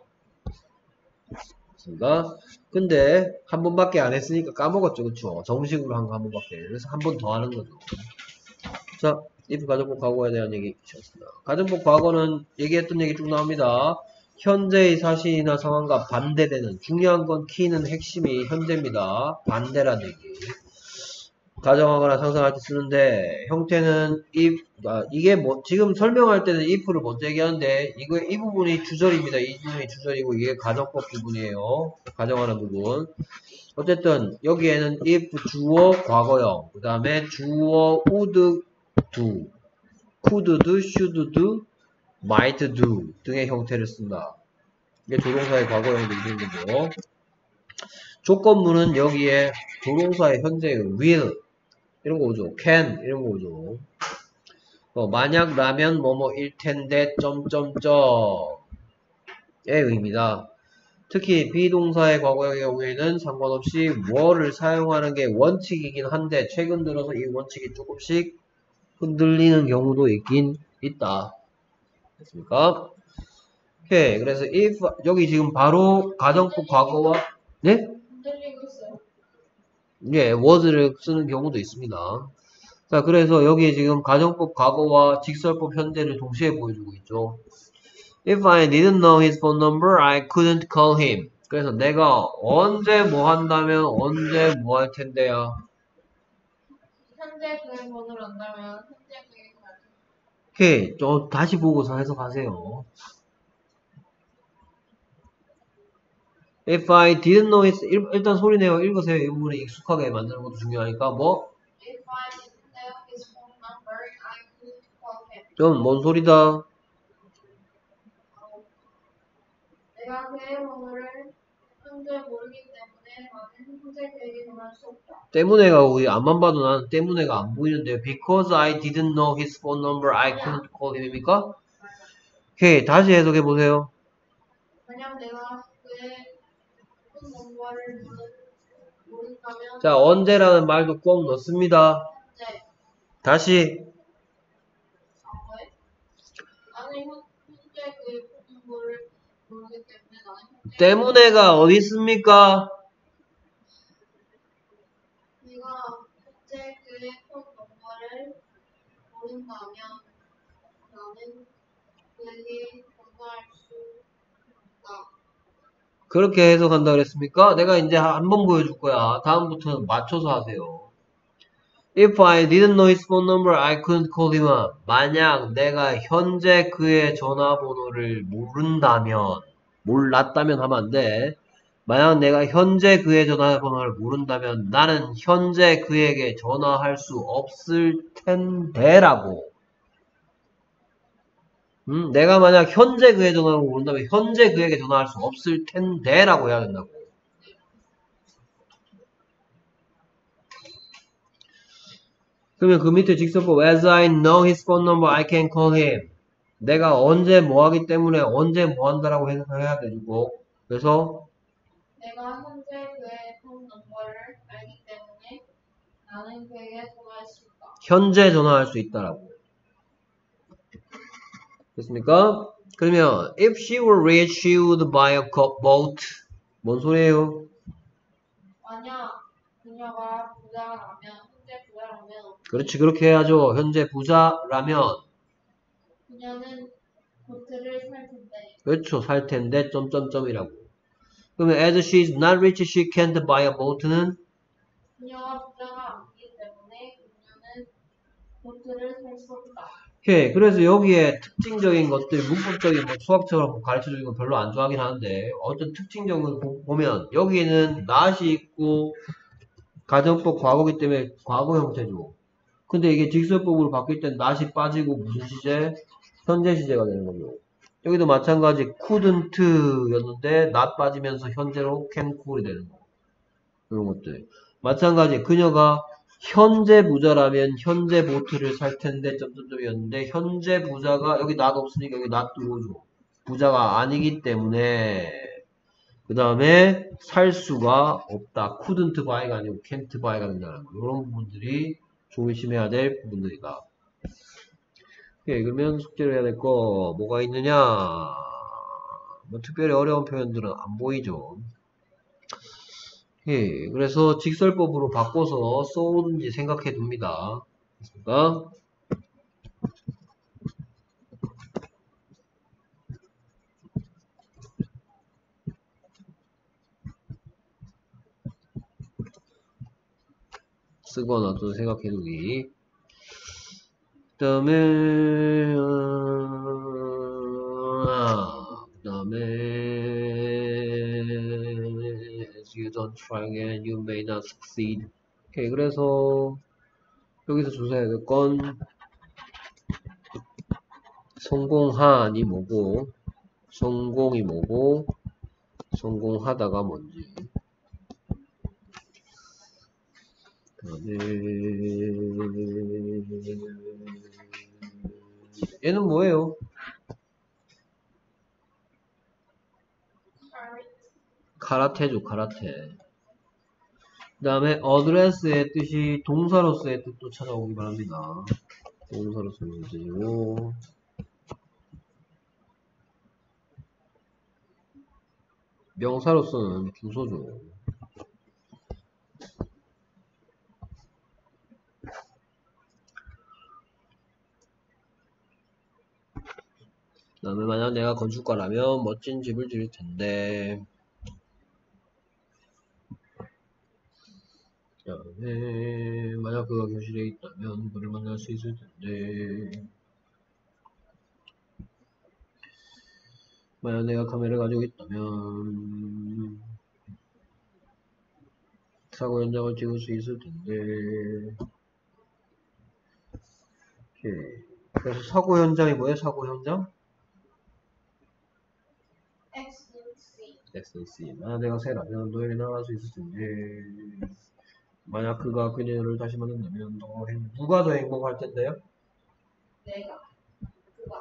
됐습니다. 근데 한 번밖에 안 했으니까 까먹었죠. 그쵸? 정식으로 한 거 한 번밖에. 그래서 한 번 더 하는 거죠. 자, if 가정법 과거에 대한 얘기 주셨습니다. 가정법 과거는 얘기했던 얘기 쭉 나옵니다. 현재의 사실이나 상황과 반대되는 중요한 건 키는 핵심이 현재입니다. 반대라는 얘기. 가정하거나 상상할 때 쓰는데 형태는 if 이게 뭐 지금 설명할 때는 if를 먼저 얘기하는데 이거 이 부분이 주절입니다. 이 부분이 주절이고 이게 가정법 부분이에요. 가정하는 부분. 어쨌든 여기에는 if 주어 과거형 그 다음에 주어 would do, could do, should do, might do 등의 형태를 쓴다. 이게 조동사의 과거형도 있는 거고 조건문은 여기에 조동사의 현재의 will 이런 거 오죠. can 이런 거 오죠. 만약 라면 뭐뭐일 텐데 점점점의 의미다. 특히 비동사의 과거의 경우에는 상관없이 뭐를 사용하는 게 원칙이긴 한데 최근 들어서 이 원칙이 조금씩 흔들리는 경우도 있긴 있다. 됐습니까? 오케이. 그래서 if 여기 지금 바로 가정법 과거와 네?
흔들리고 있어요.
예, was를 쓰는 경우도 있습니다. 자, 그래서 여기 지금 가정법 과거와 직설법 현재를 동시에 보여주고 있죠. If I didn't know his phone number, I couldn't call him. 그래서 내가 언제 뭐 한다면 언제 뭐 할 텐데요.
현재 그의 번호를 안다면 현재 그의 번호.
오케이. 좀 다시 보고서 해석하세요. If I didn't know his 일단 소리내어 읽으세요. 이 부분을 익숙하게 만드는 것도 중요하니까 뭐?
If I didn't know his phone number, I couldn't call him.
좀 뭔 소리다?
내가 그의 번호를 현재 모르기 때문에 나는 현재 그에게 전할 수 없다.
때문에가 우리 앞만 봐도 나는 때문에가 안 보이는데요. Because I didn't know his phone number, I couldn't call him입니까? 오케이. 다시 해석해 보세요.
만약 내가 그의 폰 넘버를 모른다면
자, 언제라는 말도 꼭 넣습니다.
현재
다시.
과거에 나는 현재 그의 폰 넘버를 모르기 때문에 나는 현재
때문에가 어디 있습니까?
내가 현재 그의 폰 넘버를 모른다면 나는 그에게 전화할 수 없다.
그렇게 해석한다 그랬습니까? 내가 이제 한 번 보여줄 거야. 다음부터는 맞춰서 하세요. If I didn't know his phone number, I couldn't call him up. 만약 내가 현재 그의 전화번호를 모른다면, 몰랐다면 하면 안 돼. 만약 내가 현재 그의 전화번호를 모른다면 나는 현재 그에게 전화할 수 없을 텐데라고. 내가 만약 현재 그의 전화를 모른다면 현재 그에게 전화할 수 없을 텐데라고 해야 된다고. 그러면 그 밑에 직설법 As I know his phone number, I can call him. 내가 언제 뭐 하기 때문에 언제 뭐 한다라고 해석해야 되고. 그래서
내가 현재 그의 폰 넘버를 알기 때문에 나는 그에게 전화할 수 있다.
현재 전화할 수 있다라고. 됐습니까? 그러면 if she were rich, she would buy a boat. 뭔 소리예요?
만약 그녀가 부자라면 현재 부자라면
그렇지, 그렇게 해야죠. 현재 부자라면.
그녀는 보트를 살 텐데
그렇죠, 살 텐데 점점점이라고. 그러면 as she is not rich, she can't buy a boat는
그녀가 부자가 아니기 때문에 그녀는 보트를 살 수 없다.
오케이. 그래서 여기에 특징적인 것들, 문법적인 뭐 수학처럼 가르쳐주는 건 별로 안 좋아하긴 하는데 어떤 특징적인 걸 보면 여기는 not이 있고 가정법 과거기 때문에 과거 형태죠. 근데 이게 직설법으로 바뀔 땐 not이 빠지고 무슨 시제? 현재 시제가 되는 거죠. 여기도 마찬가지 couldn't 였는데 not 빠지면서 현재로 can could이 되는 거. 이런 것들. 마찬가지 그녀가 현재 부자라면 현재 보트를 살 텐데 점점점이었는데 현재 부자가 여기 not 없으니까 여기 not 들어오죠. 부자가 아니기 때문에 그 다음에 살 수가 없다. couldn't buy가 아니고 can't buy가 된다는 거. 이런 부분들이 조심해야 될 부분들이다. 예, 그러면 숙제를 해야 될 거 뭐가 있느냐? 뭐 특별히 어려운 표현들은 안 보이죠. 예, 그래서 직설법으로 바꿔서 써오든지 생각해 둡니다. 됐습니까? 쓰거나 또 생각해 두기. 그 다음에, as you don't try again, you may not succeed. 오케이, 그래서 여기서 조사해야 될 건 성공한이 뭐고, 성공이 뭐고, 성공하다가 뭔지. 얘는 뭐예요? 카라테죠, 카라테. 그 다음에 어드레스의 뜻이 동사로서의 뜻도 찾아오기 바랍니다. 동사로서의 뜻이고, 명사로서는 주소죠. 그 다음에 만약 내가 건축가라면 멋진 집을 지을 텐데, 그 다음에 만약 그가 교실에 있다면 그를 만날 수 있을 텐데, 만약 내가 카메라를 가지고 있다면 사고 현장을 찍을 수 있을 텐데. 오케이. 그래서 사고 현장이 뭐예요? 사고 현장? XC. 만약 내가 새라면 너에게 나갈 수 있을 텐데. 만약 그가 그녀를 다시 만난다면 누가 더 행복할 텐데요?
내가. 그가.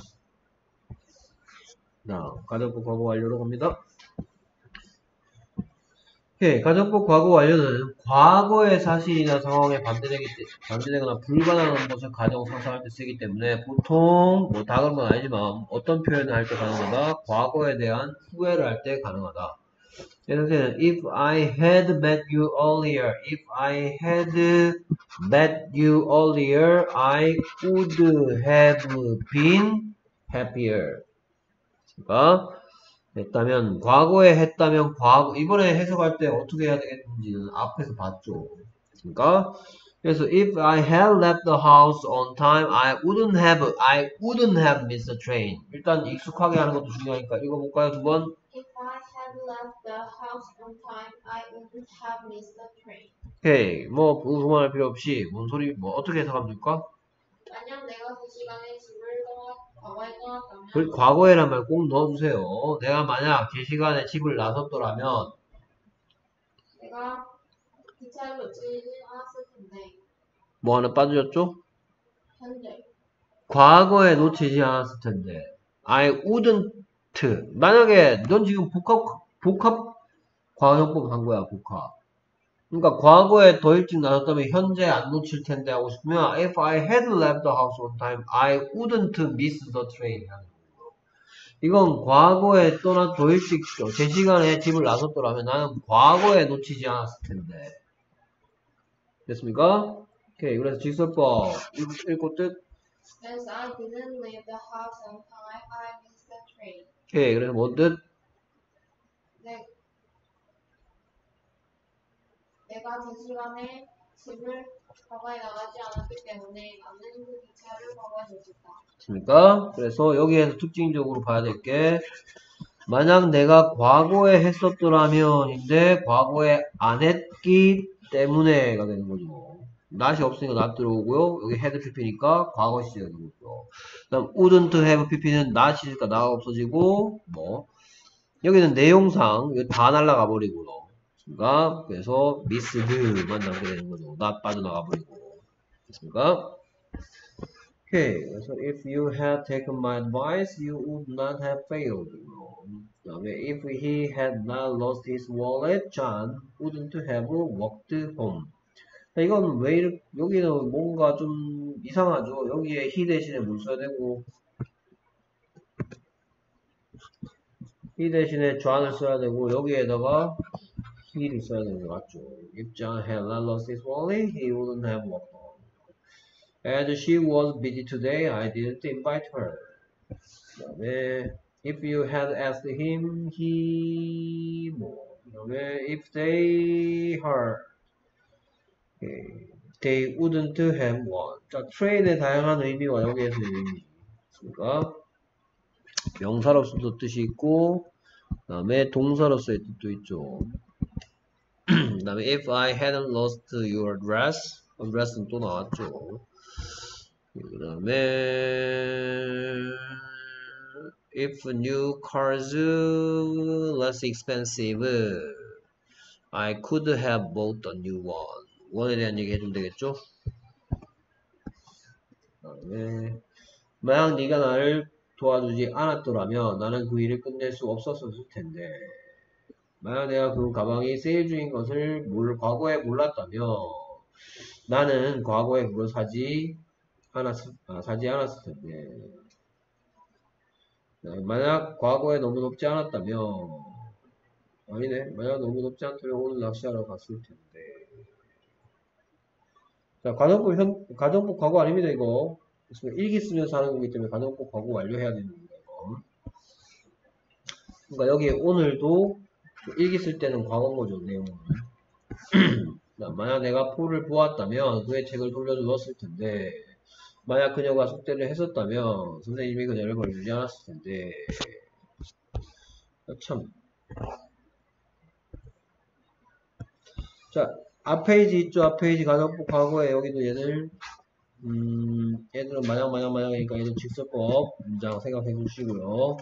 자, 가정법 과거 완료로 갑니다. 오케이. 가정법 과거 완료는 과거의 사실이나 상황에 반대되거나 불가능한 것을 가정 상상할 때 쓰기 때문에 보통 뭐 다 그런 건 아니지만 어떤 표현을 할 때 가능하다? 과거에 대한 후회를 할 때 가능하다. 예를 들면 if I had met you earlier, if I had met you earlier, I would have been happier. 그러니까 했다면 과거에 했다면 과거 이번에 해석할 때 어떻게 해야 되겠는지는 앞에서 봤죠. 그러니까 그래서 if I had left the house on time, I wouldn't have missed the train. 일단 익숙하게 하는 것도 중요하니까 읽어볼까요? 두 번.
If I had left the house on time, I wouldn't have missed the train.
오케이. 뭐 부수만할 필요 없이 뭔 소리 뭐 어떻게 해석하면 될까?
만약 내가 그 시간에 집을 과거에 떠났다면
과거에란 말 꼭 넣어주세요. 내가 만약 그 시간에 집을 나섰더라면
내가 기차를 놓치지 않았을 텐데.
뭐 하나 빠져졌죠?
현재.
과거에 놓치지 않았을 텐데. I wouldn't. 만약에 넌 지금 복합 과거형법 한 거야, 복합. 그러니까 과거에 더 일찍 나섰다면 현재 안 놓칠 텐데 하고 싶으면 if I had left the house on time, I wouldn't miss the train. 이건 과거에 떠나 더 일찍 제 시간에 집을 나섰더라면 나는 과거에 놓치지 않았을 텐데. 됐습니까? 오케이. 그래서 직설법 읽고 뜻.
As I didn't leave the house on time, I missed the train.
오케이. 그래서 뭔 뜻?
내가 제 시간에 집을 과거에 나가지 않았기 때문에 나는 그 기차를 과거에 놓쳤다.
됐습니까? 그래서 여기에서 특징적으로 봐야 될 게 만약 내가 과거에 했었더라면인데 과거에 안 했기 때문에가 되는 거죠. not이 없으니까 not 들어오고요. 여기 had pp니까 과거 시제가 되는 거죠. 그다음 wouldn't have pp는 not 있으니까 not가 없어지고 뭐 여기는 내용상 이거 다 날라가 버리고요. 그러니까 그래서 missed만 남게 되는 거죠. not 빠져나가 버리고. 됐습니까? 오케이. 그래서 if you had taken my advice, you would not have failed. 그 다음에 if he had not lost his wallet, John wouldn't have walked home. 이건 왜 이렇게 여기는 뭔가 좀 이상하죠. 여기에 he 대신에 뭘 써야 되고 he 대신에 John을 써야 되고 여기에다가 he를 써야 되는 게 맞죠. If John had not lost his wallet, he wouldn't have walked home. As she was busy today, I didn't invite her. 그다음에 if you had asked him, he 뭐 그다음에 if they heard, they wouldn't have won. 자, train의 다양한 의미와 여기에서 의미 있습니까? 명사로서도 뜻이 있고, 그다음에 동사로서의 뜻도 있죠. 그다음에 if I hadn't lost your dress, address는 또 나왔죠. 그 다음에 if new cars less expensive, I could have bought a new one. 원에 대한 얘기 해주면 되겠죠? 그 다음에 만약 네가 나를 도와주지 않았더라면 나는 그 일을 끝낼 수 없었을 텐데. 만약 내가 그 가방이 세일 중인 것을 과거에 몰랐다면 나는 과거에 그걸 사지 않았을 텐데 만약 과거에 너무 높지 않았다면 아니네. 만약 너무 높지 않다면 오늘 낚시하러 갔을 텐데 자, 가정법 과거 아닙니다, 이거. 일기 쓰면서 하는 거기 때문에 가정법 과거 완료해야 되는 겁니다, 이거. 그러니까 여기 오늘도 일기 쓸 때는 과거인 거죠, 내용은. 만약 내가 포를 보았다면 그의 책을 돌려주었을 텐데, 만약 그녀가 숙제를 했었다면 선생님이 그녀를 벌주지 않았을 텐데, 참. 자, 앞페이지 있죠, 앞페이지 가정법 과거에 여기도 얘들은 만약이니까 얘들 직설법 문장 생각해 주시고요.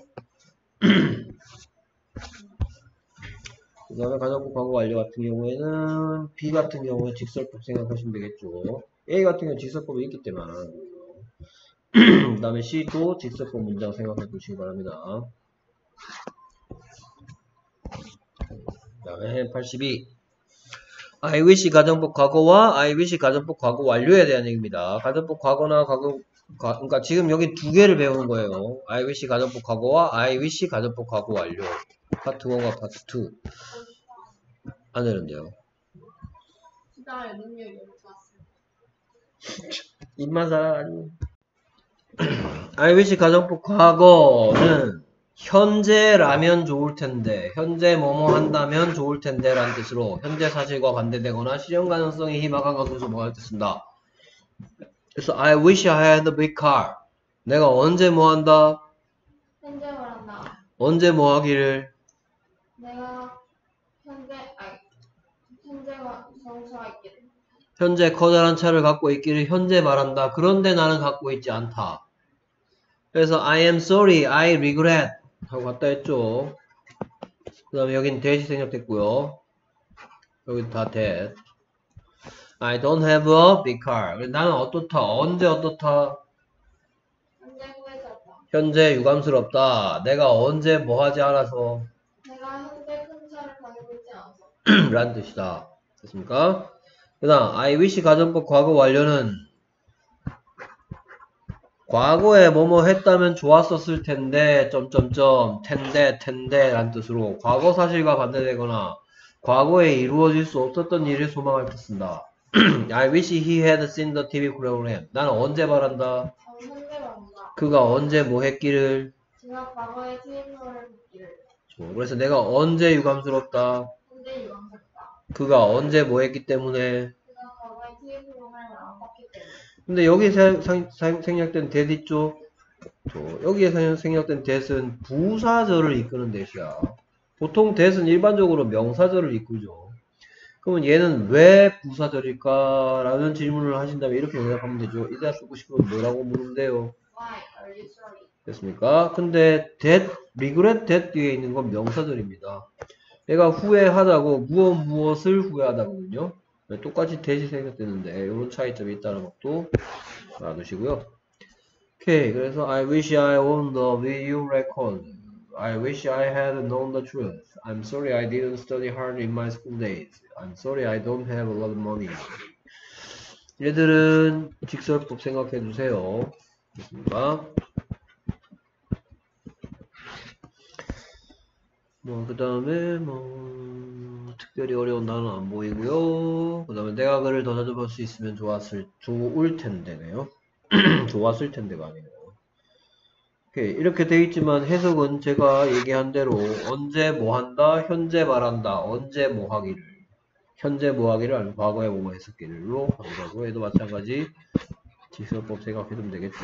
그 다음에 가정법 과거 완료 같은 경우에는 B 같은 경우에 직설법 생각하시면 되겠죠. A 같은 경우는 직설법이 있기 때문에 안 하는 거예요. 그 다음에 C도 직설법 문장 생각해 주시기 바랍니다. 그 다음에 82 I wish 가정법 과거와 I wish 가정법 과거 완료에 대한 얘기입니다. 가정법 과거나 그러니까 지금 여기 두 개를 배우는 거예요. I wish 가정법 과거와 I wish 가정법 과거 완료. 파트 1과 파트 2. 안 되는데요.
진짜 능력이 너무 좋았어요.
입만 살아가지고. I wish 가정법 과거는 현재라면 좋을 텐데, 현재 뭐뭐 한다면 좋을 텐데 라는 뜻으로 현재 사실과 반대되거나 실현 가능성이 희박한 것으로 뭐할 때 쓴다. 그래서 I wish I had a big car. 내가 언제 뭐 한다?
현재 말한다.
언제 뭐 하기를?
내가 현재가 성수가 있기를.
현재 커다란 차를 갖고 있기를 현재 말한다. 그런데 나는 갖고 있지 않다. 그래서 I am sorry, I regret 하고 갔다 했죠. 그 다음에 여긴 that이 생략됐고요. 여기 다 that. I don't have a big car. 나는 어떻다? 언제 어떻다?
현재 후회스럽다.
현재 유감스럽다. 내가 언제 뭐 하지 않아서?
내가 현재 큰 차를 가지고 있지 않아서.
라는 뜻이다. 됐습니까? 그 다음 I wish 가정법 과거 완료는 과거에 뭐뭐 했다면 좋았었을 텐데 텐데 라는 뜻으로 과거 사실과 반대되거나 과거에 이루어질 수 없었던 일을 소망할 때 쓴다. I wish he had seen the TV program. 나는 언제 바란다?
현재 말한다.
그가 언제 뭐 했기를?
제가 과거에 TV를 듣기를.
그래서 내가 언제 유감스럽다?
현재 유감스럽다.
그가 언제 뭐 했기 때문에?
제가 과거에 TV 프로그램을 안 봤기 때문에.
근데 여기 생략된 that 있죠? 여기에 생략된 that은 부사절을 이끄는 that이야. 보통 that은 일반적으로 명사절을 이끌죠. 그러면 얘는 왜 부사절일까? 라는 질문을 하신다면 이렇게 대답하면 되죠. 이대로 쓰고 싶으면 뭐라고 물으면 돼요?
Why are you sorry?
됐습니까? 근데 that, regret that 뒤에 있는 건 명사절입니다. 내가 후회하다고 무엇을 후회하다거든요. 똑같이 that이 생략되는데 이런 차이점이 있다는 것도 알아두시고요. 오케이, 그래서 I wish I owned the video record. I wish I had known the truth. I'm sorry I didn't study hard in my school days. I'm sorry I don't have a lot of money. 얘들은 직설법 생각해 주세요. 됐습니까? 그 다음에 특별히 어려운 단어는 안 보이고요. 그 다음에 내가 글을 더 자주 볼 수 있으면 좋을 텐데네요. 좋았을 텐데가 아니에요. 오케이, 이렇게 되어 있지만 해석은 제가 얘기한 대로 언제 뭐 한다, 현재 말한다, 언제 뭐 하기를, 현재 뭐 하기를 아니면 과거에 뭐 했었기를로 하더라도 얘도 마찬가지 직설법 생각해두면 되겠죠.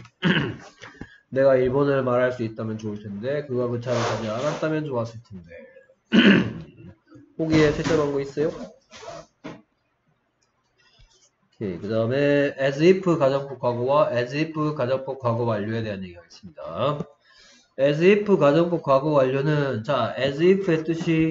내가 일본어를 말할 수 있다면 좋을 텐데 그가 그 차를 타지 않았다면 좋았을 텐데. 보기에 채점한 거 있어요? 오케이, 그 다음에 as if 가정법 과거와 as if 가정법 과거 완료에 대한 얘기가 있습니다. as if 가정법 과거 완료는 자 as if의 뜻이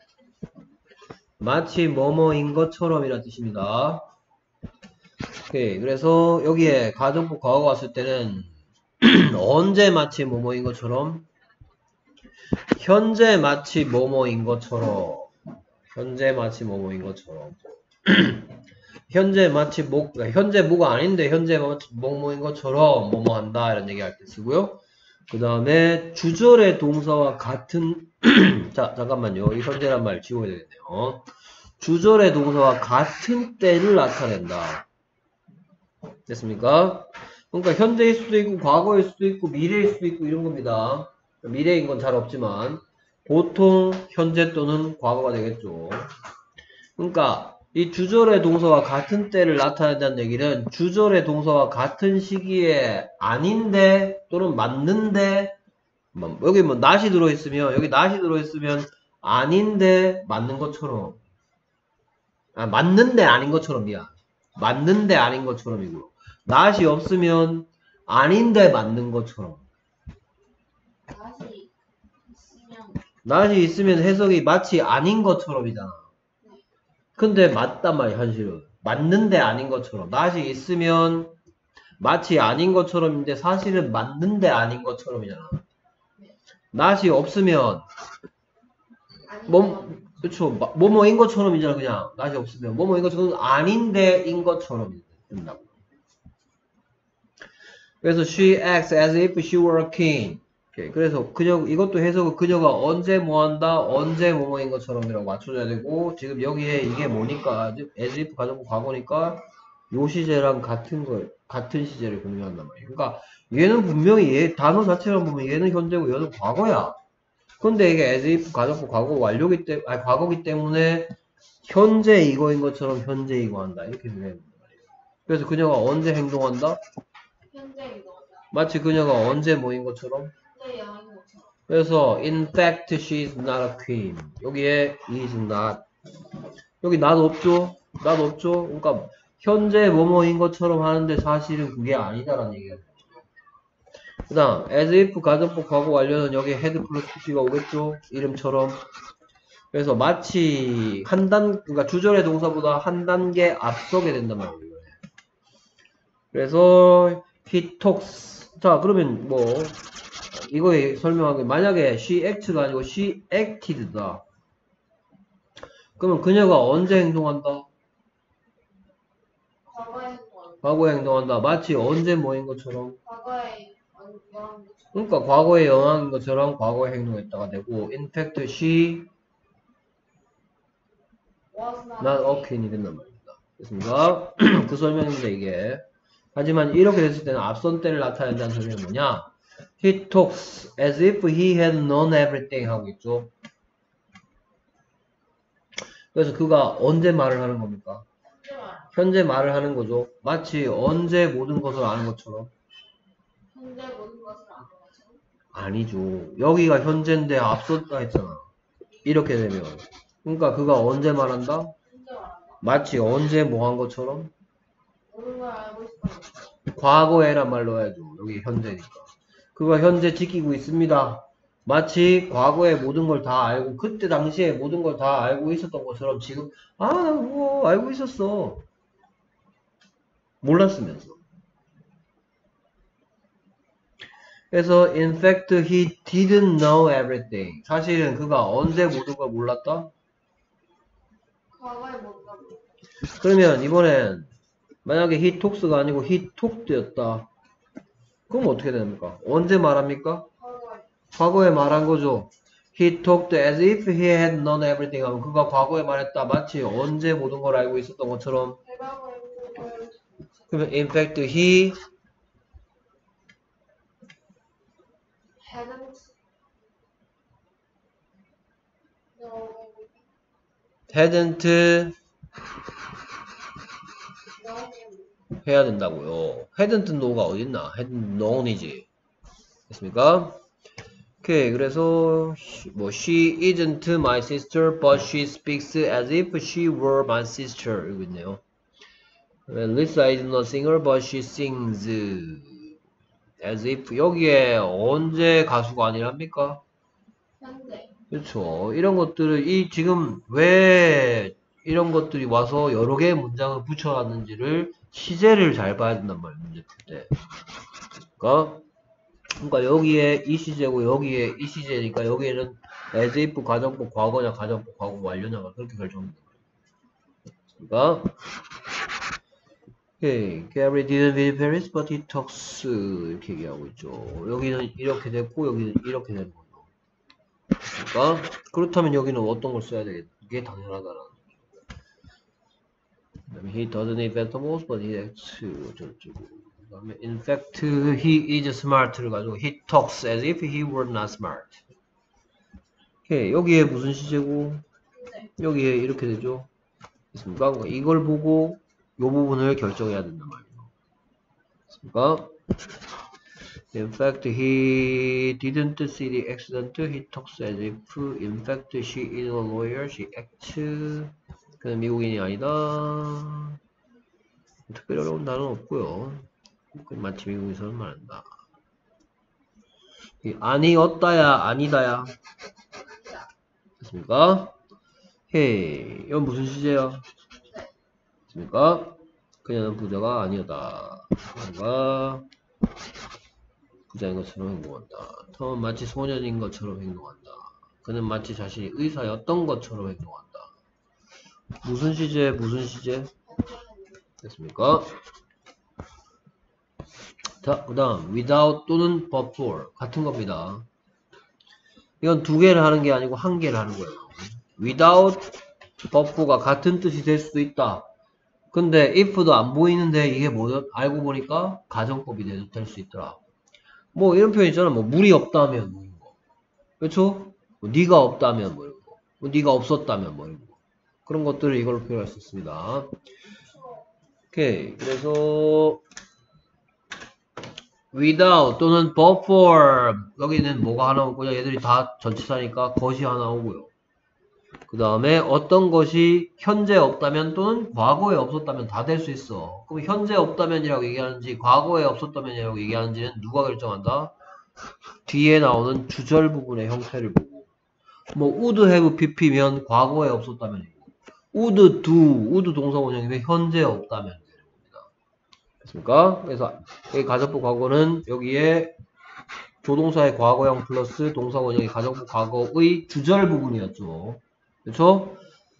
마치 뭐뭐인 것처럼 이란 뜻입니다. 오케이, 그래서 여기에 가정법 과거 왔을 때는 언제 마치 뭐뭐인 것처럼 현재 마치 뭐뭐인 것처럼. 현재 마치 뭐뭐인 것처럼. 현재 마치 그러니까 현재 뭐가 아닌데 현재 마치 뭐뭐인 것처럼 뭐뭐 한다 이런 얘기할 때 쓰고요. 그 다음에 주절의 동사와 같은 자 잠깐만요. 이 현재란 말 지워야 되겠네요. 주절의 동사와 같은 때를 나타낸다. 됐습니까? 그러니까 현재일 수도 있고 과거일 수도 있고 미래일 수도 있고 이런 겁니다. 미래인 건 잘 없지만 보통 현재 또는 과거가 되겠죠. 그러니까 이 주절의 동사와 같은 때를 나타낸다는 얘기는 주절의 동사와 같은 시기에 아닌데 또는 맞는데 여기 뭐 not이 들어있으면 여기 not이 들어있으면 아닌데 맞는 것처럼 맞는데 아닌 것처럼이야. 맞는데 아닌 것처럼이고요. not이 없으면 아닌데 맞는 것처럼. not이 있으면 해석이 마치 아닌 것처럼이잖아. 근데 맞단 말이야 현실은. 맞는데 아닌 것처럼. not이 있으면 마치 아닌 것처럼인데 사실은 맞는데 아닌 것처럼이잖아. not이 없으면 그쵸. 뭐뭐인 것처럼이잖아 그냥. not이 없으면 뭐뭐인 것처럼 아닌데인 것처럼 된다고. 그래서 she acts as if she were a king. 오케이. 그래서 이것도 해석은 그녀가 언제 뭐한다 언제 뭐뭐인 것처럼이라고 맞춰줘야 되고 지금 여기에 이게 뭐니까 as if 가정부 과거니까 요 시제랑 같은 시제를 공유한단 말이에요. 그러니까 얘는 분명히 얘 단어 자체를 보면 얘는 현재고 얘는 과거야. 근데 이게 as if 가정부 과거 과거기 때문에 현재 이거인 것처럼 현재 이거 한다 이렇게 되는 말이에요. 그래서 그녀가 언제 행동한다?
현재 행동한다.
마치 그녀가 언제 뭐인 것처럼. 그래서 in fact she is not a queen. 여기에 is not. 여기 not 없죠? not 없죠? 그러니까 현재 뭐뭐인 것처럼 하는데 사실은 그게 아니다라는 얘기가 되죠. 그 다음 as if 가정법 과거 완료는 여기 had 플러스 pp가 오겠죠? 이름처럼. 그래서 마치 그러니까 주절의 동사보다 한 단계 앞서게 된단 말이에요. 그래서 he talks. 자 그러면 뭐 이거에 설명하기 만약에 she act가 아니고 she acted다. 그러면 그녀가 언제 행동한다? 과거에 행동한다. 마치 언제 뭐인 것처럼? 그러니까 과거에 영향인 것처럼 과거에 행동했다가 되고 in fact she not a queen이 된단 말입니다. 됐습니까? 그 설명인데 이게 하지만 이렇게 됐을 때는 앞선 때를 나타낸다는 설명이 뭐냐? He talks as if he had known everything 하고 있죠. 그래서 그가 언제 말을 하는 겁니까? 현재 말을 하는 거죠. 마치 언제 모든 것을 아는 것처럼.
현재 모든 것을 아는 것처럼?
아니죠. 여기가 현재인데 앞섰다 했잖아. 이렇게 되면. 그러니까 그가 언제 말한다? 마치 언제 뭐 한 것처럼?
모든 걸 알고 있다는 거죠.
과거에란 말 넣어야죠. 여기 현재니까. 그가 현재 지키고 있습니다. 마치 과거에 모든 걸 다 알고 그때 당시에 모든 걸 다 알고 있었던 것처럼 지금 나 뭐 알고 있었어. 몰랐으면서. 그래서 in fact he didn't know everything. 사실은 그가 언제 모든 걸 몰랐다?
과거에 모든 걸 몰랐다.
그러면 이번엔 만약에 he talks가 아니고 he talked였다. 그럼 어떻게 됩니까? 언제 말합니까? 과거에 말한 거죠. He talked as if he had known everything 하면 그가 과거에 말했다. 마치 언제 모든 걸 알고 있었던 것처럼. 그러면 in fact he hadn't 해야 된다고요. hadn't know가 어딨나? hadn't known이지. 됐습니까? 오케이. 그래서 뭐 she isn't my sister but she speaks as if she were my sister 이러고 있네요. Lisa is not a singer but she sings as if. 여기에 언제 가수가 아니랍니까?
현재.
그렇죠. 이런 것들을 지금 왜 이런 것들이 와서 여러 개의 문장을 붙여놨는지를 시제를 잘 봐야 된단 말이에요. 문제 풀 때. 그러니까 그러니까 여기에 이 시제고 여기에 이 시제니까 여기에는 as if 가정법 과거냐 가정법 과거 완료냐가 그렇게 결정됩니다. 그러니까 오케이. Gary didn't visit Paris, but he talks 이렇게 얘기하고 있죠. 여기는 이렇게 됐고 여기는 이렇게 되는 거죠. 그러니까 그렇다면 여기는 어떤 걸 써야 되겠다. 이게 당연하다라는 거죠. 그다음에 he doesn't eat vegetables, but he acts 어쩌고. 그다음에 in fact he is smart를 가지고 he talks as if he were not smart. 오케이. 여기에 무슨 시제고 여기에 이렇게 되죠. 됐습니까? 그러니까 이걸 보고 이 부분을 결정해야 된단 말이에요. 됐습니까? In fact, he didn't see the accident. He talks as if, in fact, she is a lawyer. She acts. 그는 미국인이 아니다. 특별히 어려운 단어는 없고요. 마치 미국에서는 말한다. 아니었다야, 아니다야. 됐습니까? 헤이, 이건 무슨 시제야? 됐습니까? 그녀는 부자가 아니었다. 부자가 부자인 것처럼 행동한다. 톰은 마치 소년인 것처럼 행동한다. 그는 마치 자신이 의사였던 것처럼 행동한다. 무슨 시제? 무슨 시제? 됐습니까? 자, 그 다음 without 또는 but for 같은 겁니다. 이건 두 개를 하는 게 아니고 한 개를 하는 거예요. without but for가 같은 뜻이 될 수도 있다. 근데 if도 안 보이는데 이게 뭐죠? 알고 보니까 가정법이 될 수 있더라. 뭐 이런 표현 있잖아. 뭐 물이 없다면 뭐 이런 거. 그렇죠? 뭐 네가 없다면 뭐 이런 거. 뭐 네가 없었다면 뭐 이런 거. 그런 것들을 이걸로 표현할 수 있습니다. 오케이. 그래서 without 또는 but for 여기는 뭐가 하나 오고요. 얘들이 다 전치사니까 것이 하나 오고요. 그 다음에 어떤 것이 현재 없다면 또는 과거에 없었다면 다 될 수 있어. 그럼 현재 없다면이라고 얘기하는지 과거에 없었다면이라고 얘기하는지는 누가 결정한다? 뒤에 나오는 주절 부분의 형태를 보고 뭐 would have pp면 과거에 없었다면이고 would do, would 동사 원형이면 현재 없다면 되는 겁니다. 됐습니까? 그래서 여기 가정법 과거는 여기에 조동사의 과거형 플러스 동사 원형의 가정법 과거의 주절 부분이었죠. 그렇죠?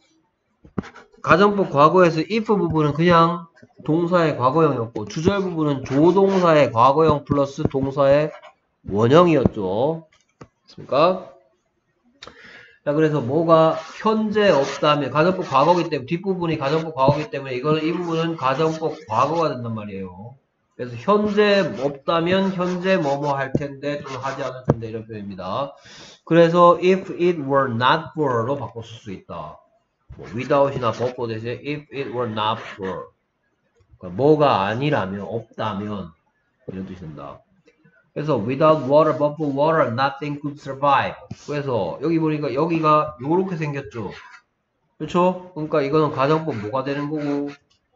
가정법 과거에서 if 부분은 그냥 동사의 과거형이었고 주절 부분은 조동사의 과거형 플러스 동사의 원형이었죠. 됐습니까? 자, 그래서 뭐가 현재 없다면 가정법 과거이기 때문에 뒷부분이 가정법 과거이기 때문에 이거는 이 부분은 가정법 과거가 된단 말이에요. 그래서 현재 없다면 현재 뭐뭐 할 텐데 또는 하지 않을 텐데 이런 표현입니다. 그래서 if it were not for로 바꿔 쓸 수 있다. 뭐 without이나 but for 대신에 if it were not for 그러니까 뭐가 아니라면 없다면 이런 뜻이 된다. 그래서 without water, but for water, nothing could survive. 그래서 여기 보니까 여기가 요렇게 생겼죠. 그렇죠? 그러니까 이거는 가정법 뭐가 되는 거고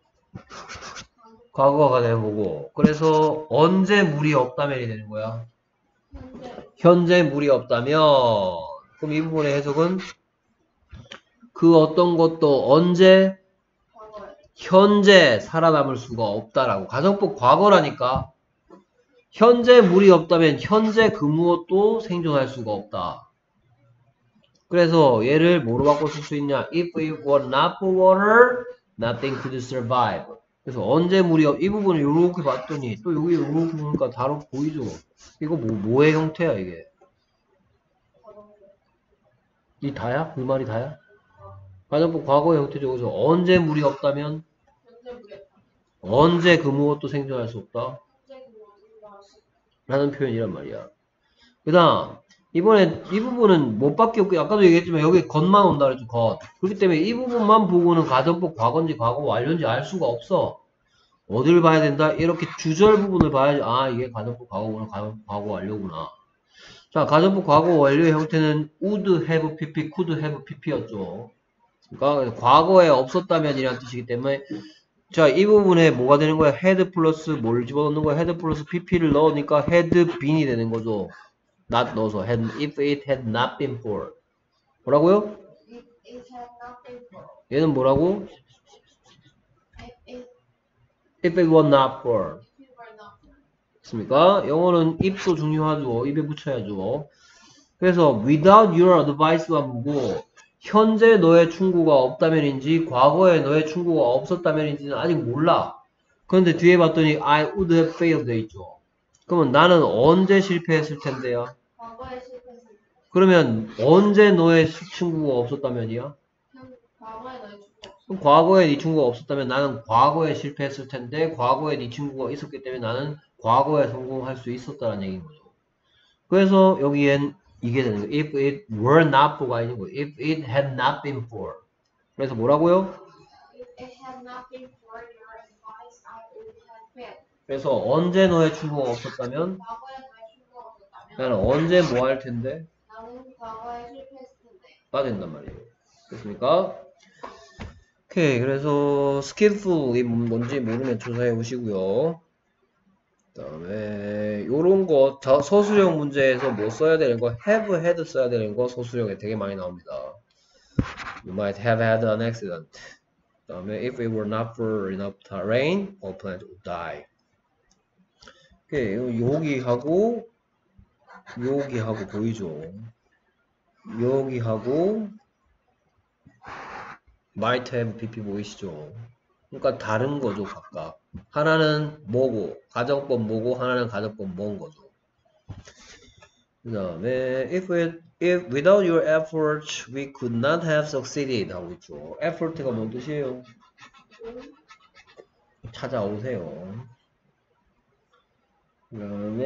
과거가 되는 거고 그래서 언제 물이 없다면이 되는 거야. 현재 물이 없다면 그럼 이 부분의 해석은 그 어떤 것도 언제 현재 살아남을 수가 없다라고. 가정법 과거라니까 현재 물이 없다면 현재 그 무엇도 생존할 수가 없다. 그래서 얘를 뭐로 바꿔 쓸 수 있냐? If it were not for water, nothing could survive. 그래서 언제 물이 이 부분을 요렇게 봤더니 또 여기 요렇게 보니까 다로 보이죠? 이거 뭐의 형태야 이게? 이 다야? 그 말이 다야? 가정법 과거의 형태죠. 그래서 언제 물이 없다면 언제 그 무엇도 생존할 수 없다. 라는 표현이란 말이야. 그 다음 이번에 이 부분은 못밖에 없고 아까도 얘기했지만 여기 겉만 온다 그랬죠. 겉. 그렇기 때문에 이 부분만 보고는 가정법 과거인지 과거 완료인지 알 수가 없어. 어디를 봐야 된다? 이렇게 주절 부분을 봐야지. 아 이게 가정법 과거구나. 가정법 과거 완료구나. 자 가정법 과거 완료의 형태는 would have pp, could have pp였죠. 그러니까 과거에 없었다면 이라는 뜻이기 때문에 자, 이 부분에 뭐가 되는 거야? had 플러스 뭘 집어넣는 거야? had 플러스 pp를 넣으니까 had been이 되는 거죠. not 넣어서 if it had not been for 뭐라고요?
It had not been for.
얘는 뭐라고?
If
if it were not for
it were not for.
됐습니까? 영어는 if도 중요하죠. if에 붙여야죠. 그래서 without your advice가 뭐고 현재 너의 충고가 없다면인지 과거에 너의 충고가 없었다면인지는 아직 몰라. 그런데 뒤에 봤더니 I would have failed 돼 있죠. 그러면 나는 언제 실패했을 텐데요?
과거에 실패했을 때.
그러면 언제 너의 충고가 없었다면이야?
과거에 너의 충고 없어.
그럼 과거에 네 충고가 없었다면 나는 과거에 실패했을 텐데 과거에 네 충고가 있었기 때문에 나는 과거에 성공할 수 있었다는 얘기인 거죠. 그래서 여기엔 이게 되는 거예요. If it were not for가 아니고 if it had not been for. 그래서 뭐라고요?
If it had not been for your advice, I would have failed.
그래서 언제 너의 충고가 없었다면
과거에 너의 충고가 없었다면
나는 언제 뭐 할 텐데?
나는 과거에 실패했을 텐데.
가 된단 말이에요. 됐습니까? 오케이. 그래서 skillful이 뭔지 모르면 조사해 보시고요. 그 다음에 요런 거 서술형 문제에서 뭐 써야 되는 거 have had 써야 되는 거 서술형에 되게 많이 나옵니다. You might have had an accident. 그 다음에 if it were not for enough rain, all plants would die. 오케이. 여기하고 보이죠? 여기하고 might have pp 보이시죠? 그러니까 다른 거죠, 각각. 하나는 뭐고, 가정법 뭐고, 하나는 가정법 뭔 거죠. 그 다음에 if without your efforts we could not have succeeded 하고 있죠. effort가 뭔 뜻이에요? 찾아오세요. 그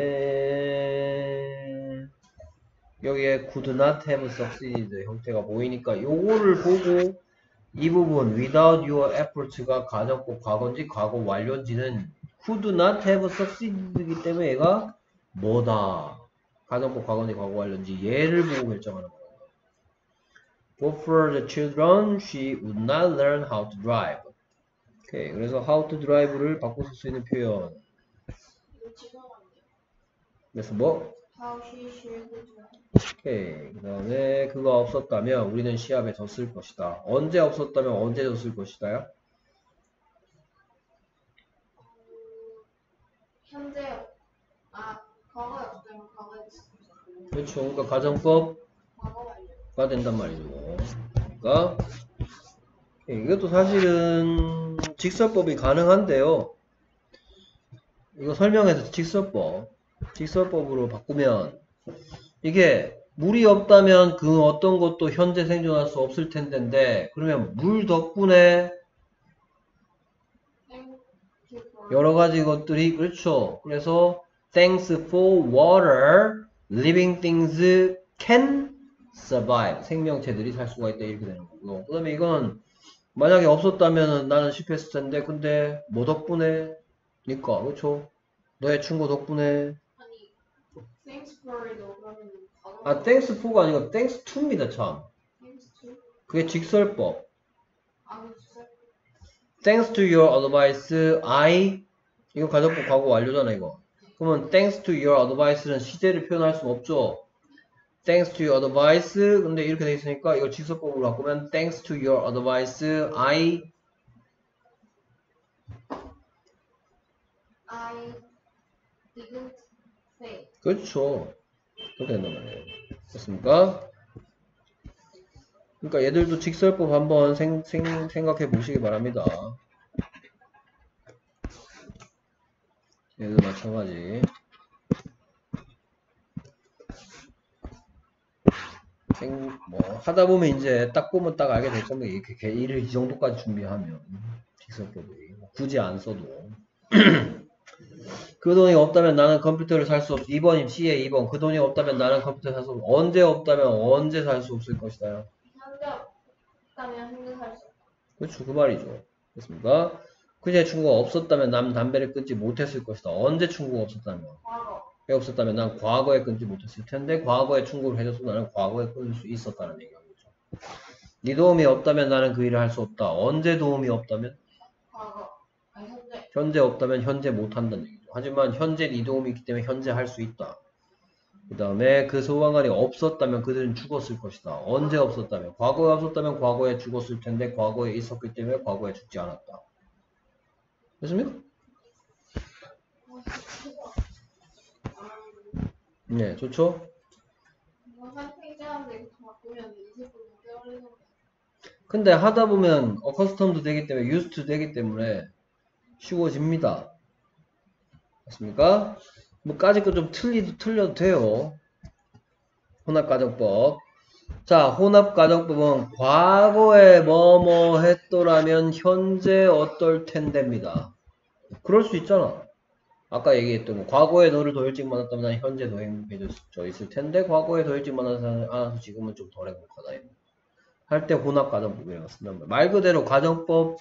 다음에 여기에 could not have succeeded 형태가 보이니까 요거를 보고 이 부분 without your efforts가 가정법 과거인지 과거 완료인지는 could not have succeeded이기 때문에 얘가 뭐다. 가정법 과거인지 과거 완료인지 얘를 보고 결정하는 거예요. But for the children, she would not learn how to drive. 오케이, 그래서 how to drive를 바꿔 쓸 수 있는 표현. 그래서 뭐?
How she should drive.
오케이. 그 다음에 그가 없었다면 우리는 시합에 졌을 것이다. 언제 없었다면 언제 졌을 것이다요?
현재 과거에 없다면 과거에 있을 것이다.
그렇죠. 그러니까 가정법
과거 완료.
가 된단 말이죠. 그러니까 이것도 사실은 직설법이 가능한데요. 이거 설명해서 직설법으로 바꾸면 이게 물이 없다면 그 어떤 것도 현재 생존할 수 없을 텐데 그러면 물 덕분에 여러 가지 것들이 그렇죠. 그래서 thanks for water, living things can survive. 생명체들이 살 수가 있다 이렇게 되는 거고요. 그 다음에 이건 만약에 없었다면 나는 실패했을 텐데 근데 뭐 덕분에? 니까 그렇죠. 너의 충고 덕분에.
아니, thanks for도 그러면
thanks for가 아니고 thanks to입니다 참.
thanks to?
그게 직설법.
진짜?
Thanks to your advice, 이거 가정법 과거 완료잖아 이거. 그러면 thanks to your advice는 시제를 표현할 수는 없죠. Thanks to your advice. 근데 이렇게 돼 있으니까 이걸 직설법으로 바꾸면 thanks to your advice, I
didn't fail.
그렇죠. 그렇게 된단 말이에요. 됐습니까? 그러니까 얘들도 직설법 한번 생각해 보시기 바랍니다. 얘도 마찬가지. 뭐 하다 보면 이제 딱 보면 딱 알게 될 겁니다. 이렇게 일을 이 정도까지 준비하면 직설법이 굳이 안 써도 그 돈이 없다면 나는 컴퓨터를 살 수 없. 2번임 C에 2번. 그 돈이 없다면 나는 컴퓨터를 살 수 없. 언제 없다면 언제 살 수 없을 것이다.
현재 없다면 현재 살 수 없다.
그렇죠. 그 말이죠. 됐습니까? 그제 충고가 없었다면 난 담배를 끊지 못했을 것이다. 언제 충고가 없었다면?
과거.
왜 없었다면 난 과거에 끊지 못했을 텐데 과거에 충고를 해줘서 나는 과거에 끊을 수 있었다는 얘기인 거죠. 네 도움이 없다면 나는 그 일을 할 수 없다. 언제 도움이 없다면?
과거. 현재.
현재 없다면 현재 못한다는 얘기죠. 하지만 현재 네 도움이 있기 때문에 현재 할 수 있다. 그 다음에 그 소방관이 없었다면 그들은 죽었을 것이다. 언제 없었다면? 과거에 없었다면 과거에 죽었을 텐데 과거에 있었기 때문에 과거에 죽지 않았다. 됐습니까? 네, 좋죠?
한 페이지 하는데 이렇게 바꾸면 20분 꽤 걸리는데.
근데 하다 보면 accustomed 되기 때문에 used 되기 때문에 쉬워집니다. 맞습니까? 뭐 까짓 거 좀 틀려도 돼요. 혼합가정법. 자, 혼합가정법은 과거에 뭐뭐 했더라면 현재 어떨 텐데입니다. 그럴 수 있잖아. 아까 얘기했던 거. 과거에 너를 더 일찍 만났다면 난 현재 더 행복해져 있을 텐데 과거에 더 일찍 만나서 지금은 좀 덜 행복하다. 할 때 혼합가정법이라고 쓴단 말이야. 말 그대로 가정법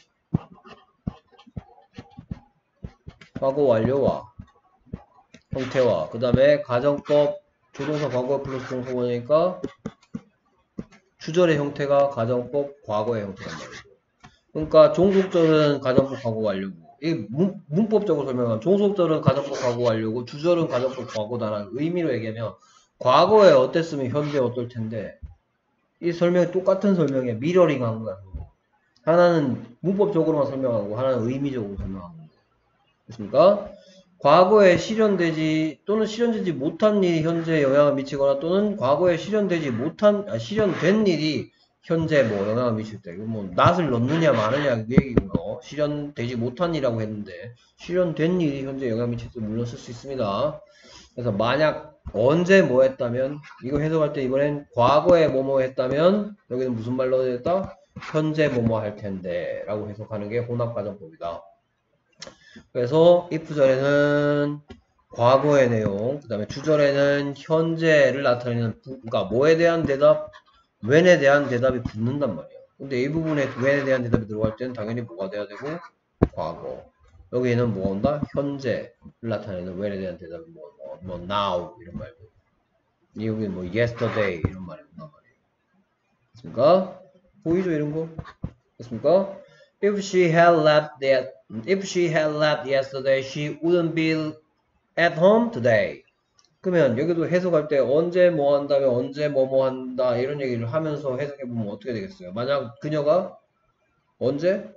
과거 완료와 형태와 그 다음에 가정법 조동사 과거 플러스 동사 원이니까 주절의 형태가 가정법 과거의 형태란 말이죠. 그러니까 종속절은 가정법 과거 완료고 이 문법적으로 설명하면 종속절은 가정법 과거 완료고 주절은 가정법 과거다라는 의미로 얘기하면 과거에 어땠으면 현재 어떨 텐데 이 설명이 똑같은 설명에 미러링 한 거야. 하나는 문법적으로만 설명하고 하나는 의미적으로 설명하고 그렇습니까? 과거에 실현되지 또는 실현되지 못한 일이 현재에 영향을 미치거나 또는 과거에 실현된 일이 현재 뭐 영향을 미칠 때, 뭐 낫을 넣느냐 마느냐 그 얘기고요. 실현되지 못한 일이라고 했는데 실현된 일이 현재 영향을 미칠 때 물론 쓸 수 있습니다. 그래서 만약 언제 뭐 했다면 이거 해석할 때 이번엔 과거에 뭐뭐 했다면 여기는 무슨 말로 했다? 현재 뭐뭐 할 텐데 라고 해석하는 게 혼합가정법이다. 그래서 if절에는 과거의 내용, 그 다음에 주절에는 현재를 나타내는 그러니까 뭐에 대한 대답, when에 대한 대답이 붙는단 말이야. 근데 이 부분에 when에 대한 대답이 들어갈 때는 당연히 뭐가 돼야 되고 과거. 여기에는 뭐가 온다? 현재를 나타내는 when에 대한 대답이 뭐 now 이런 말고 여기는 뭐 yesterday 이런 말이 온단 말이에요. 됐습니까? 보이죠 이런 거? 됐습니까? If she had left yesterday, she wouldn't be at home today. 그러면 여기도 해석할 때 언제 뭐 한다면 언제 뭐뭐 한다 이런 얘기를 하면서 해석해보면 어떻게 되겠어요? 만약 그녀가 언제?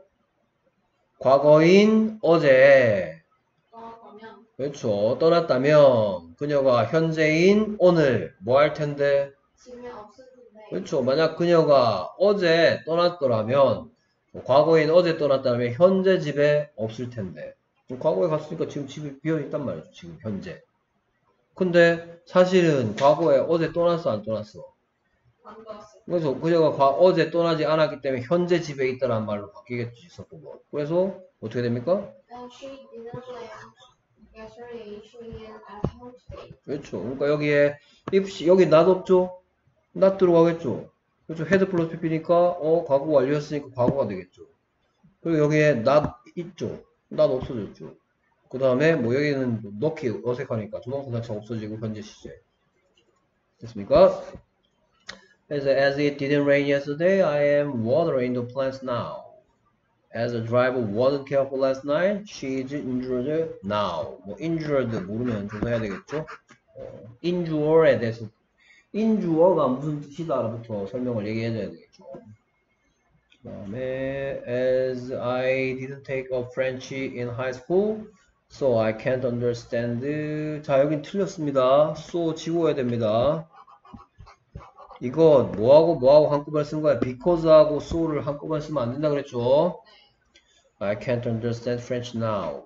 과거인 어제
떠났다면
그렇죠. 떠났다면 그녀가 현재인 오늘 뭐 할 텐데?
집에 없을 텐데.
그렇죠. 만약 그녀가 어제 떠났더라면 과거인 어제 떠났다면 현재 집에 없을 텐데 과거에 갔으니까 지금 집이 비어있단 말이죠. 지금 현재. 근데 사실은 과거에 어제 떠났어 안 떠났어?
안 떠났어.
그래서 그녀가 어제 떠나지 않았기 때문에 현재 집에 있다라는 말로 바뀌겠지 있었고 그래서 어떻게 됩니까?
And she didn't leave yesterday. She is at home today.
그렇죠. 그러니까 여기에 if 여기 not 없죠? not 들어가겠죠. 그렇죠. 헤드 플러스 pp니까 과거 완료했으니까 과거가 되겠죠. 그리고 여기에 not 있죠. not 없어졌죠. 그 다음에 뭐 여기는 넣기 어색하니까 조동사 자체가 없어지고 현재 시제. 됐습니까? As it didn't rain yesterday, I am watering the plants now. As the driver wasn't careful last night, she is injured now. 뭐 injured 모르면 조사해야 되겠죠? injure에 대해서 injure가 무슨 뜻이다부터 설명을 얘기해줘야 되겠죠. 그 다음에 as I didn't take up French in high school, so I can't understand. 자, 여긴 틀렸습니다. so 지워야 됩니다. 이거 뭐하고 한꺼번에 쓴 거야? because하고 so를 한꺼번에 쓰면 안 된다 그랬죠? I can't understand French now.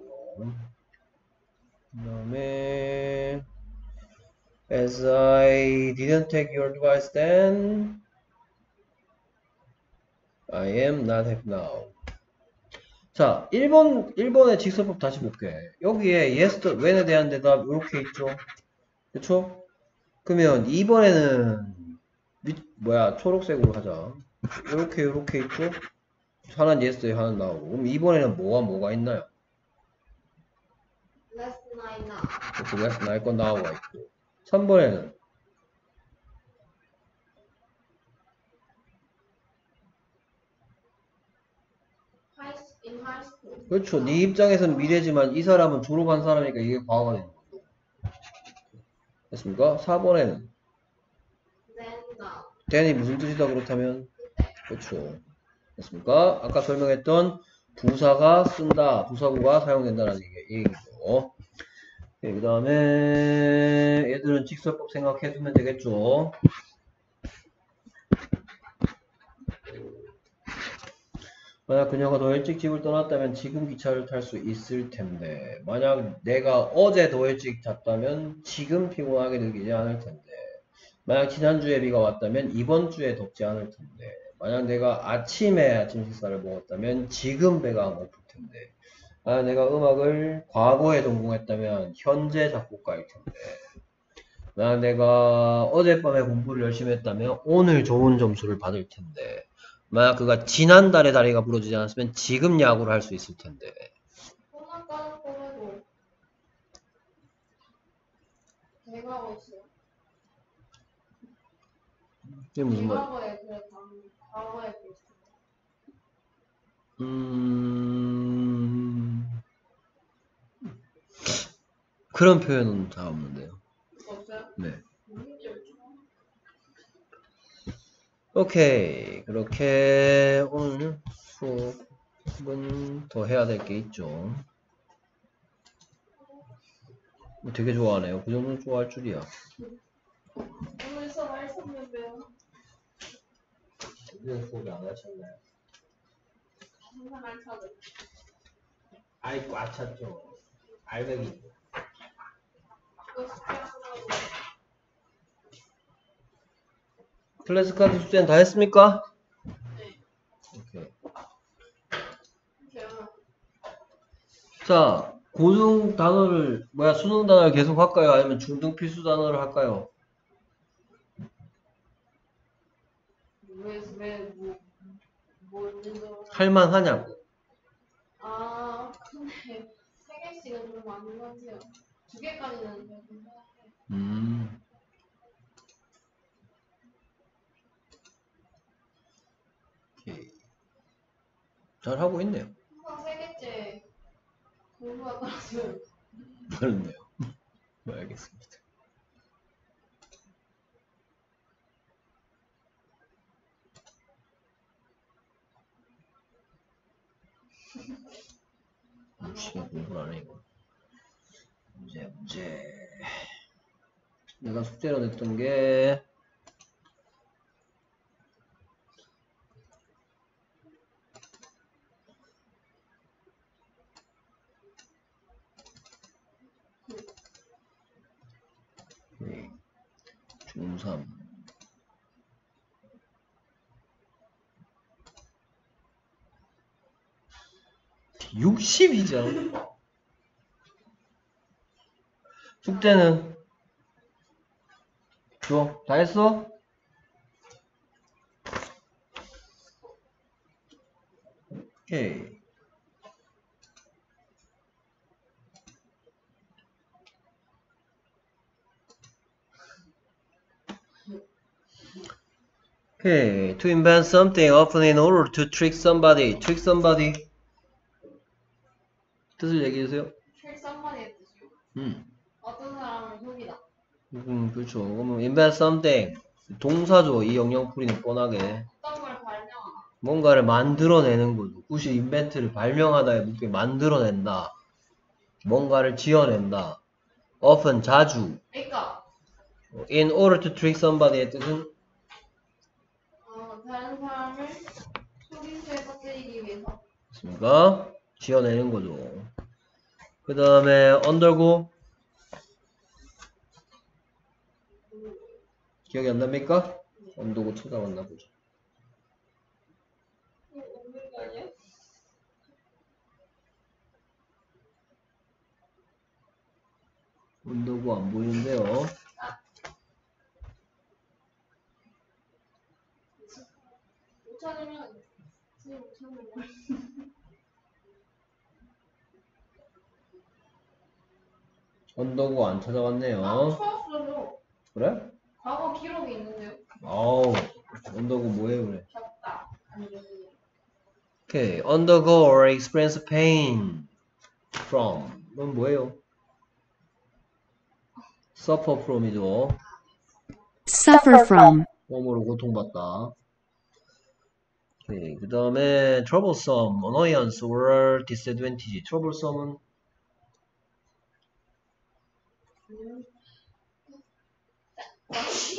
그 다음에 as I didn't take your advice then, I am not happy now. 자, 1번의 직설법 다시 볼게. 여기에 yesterday, when에 대한 대답 이렇게 있죠? 그쵸? 그러면 2번에는 초록색으로 하자. 이렇게 있죠? 하나는 yesterday, 하나는 now고. 그럼 2번에는 뭐가 있나요?
Last night now.
그렇죠. last night 건 now가 있고. 3번에는
In high school.
그렇죠. 네 입장에서는 미래지만 이 사람은 졸업한 사람이니까 이게 과거가 되는 거고. 됐습니까? 4번에는
Then now.
then이 무슨 뜻이다 그렇다면? 그렇죠. 됐습니까? 아까 설명했던 부사가 쓴다, 부사구가 사용된다는 얘기죠. 그 다음에 얘들은 직설법 생각해두면 되겠죠. 만약 그녀가 더 일찍 집을 떠났다면 지금 기차를 탈 수 있을 텐데, 만약 내가 어제 더 일찍 잤다면 지금 피곤하게 느끼지 않을 텐데, 만약 지난주에 비가 왔다면 이번 주에 덥지 않을 텐데, 만약 내가 아침에 아침 식사를 먹었다면 지금 배가 안 고플 텐데, 만약 내가 음악을 과거에 전공했다면 현재 작곡가일 텐데, 만약 내가 어젯밤에 공부를 열심히 했다면 오늘 좋은 점수를 받을 텐데, 만약 그가 지난달에 다리가 부러지지 않았으면 지금 야구를 할 수 있을 텐데.
혼합 가는 거에도 대과거 있어요.
이게 무슨 말?
대과거에 그래 과거에 비슷해.
그런 표현은 잘 없는데요.
없어요?
네. 오케이. 그렇게 오늘 수업은 더 해야 될 게 있죠. 되게 좋아하네요. 그 정도는 좋아할 줄이야.
오늘 수업 알찼는데요.
오늘 수업이 안 알찼나요?
항상 알차죠.
아이 꽉 찼죠. 알배기. 클래스 카드 숙제는 다 했습니까?
네.
오케이.
제가
자, 고등 단어를, 수능 단어를 계속 할까요? 아니면 중등 필수 단어를 할까요?
뭐 있는지도
할만하냐고.
근데 3개씩은 좀 많은 것 같아요. 2개까지는 괜찮아요.
오케이. 잘하고 있네요.
항상 3개째 공부가 떨어져요.
그렇네요. 알겠습니다. 시간 공부를 안 해, 이거. 문제. 내가 숙제로 냈던 게, 중3. 62점. 숙제는 줘. 다 했어? 오케이. 오케이. To invent something often in order to trick somebody. Trick somebody. 뜻을 얘기해주세요.
실선만의 뜻이요. 어떤 사람을 속이다.
그렇죠. 그러면 invent something. 동사죠. 이 영역풀이는 뻔하게.
어떤 걸 발명하다.
뭔가를 만들어내는 거죠. 굳이 invent를 발명하다에 묶여 만들어낸다. 뭔가를 지어낸다. often 자주.
그러니까
in order to trick somebody의 뜻은
다른 사람을 속임수에 빠뜨리기 위해서.
맞습니까? 지어내는 거죠. 그 다음에 undergo 기억이 안 납니까? undergo 찾아봤나 보죠.
없는 거 아니야?
undergo 안 보이는데요.
못 찾으면 선생님 못 찾는 걸.
undergo 안 찾아봤네요.
찾았어요.
그래?
과거 기록이 있는데요.
아우 undergo 뭐해 그래.
겪다. 아니면
오케이. undergo or experience pain from 이건 뭐예요? suffer from이죠.
suffer from,
몸으로 고통받다. 오케이. 그 다음에 troublesome, annoyance or disadvantage. troublesome은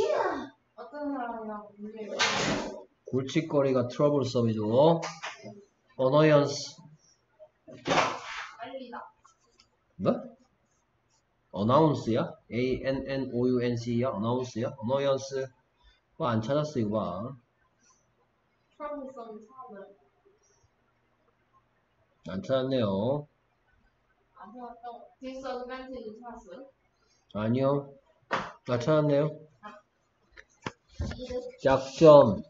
어떤 사람이랑 문제를
골칫거리가 트러블썸이죠. annoyance.
알리다.
뭐? announce야? A-N-N-O-U-N-C야? announce야? annoyance. 뭐 안 찾았어 이거 봐.
트러블성 사업을
안 찾았네요.
안 찾았다고. 디스어드밴티지 찾았어요?
아니요. 나 찾았네요.
이득.
약점.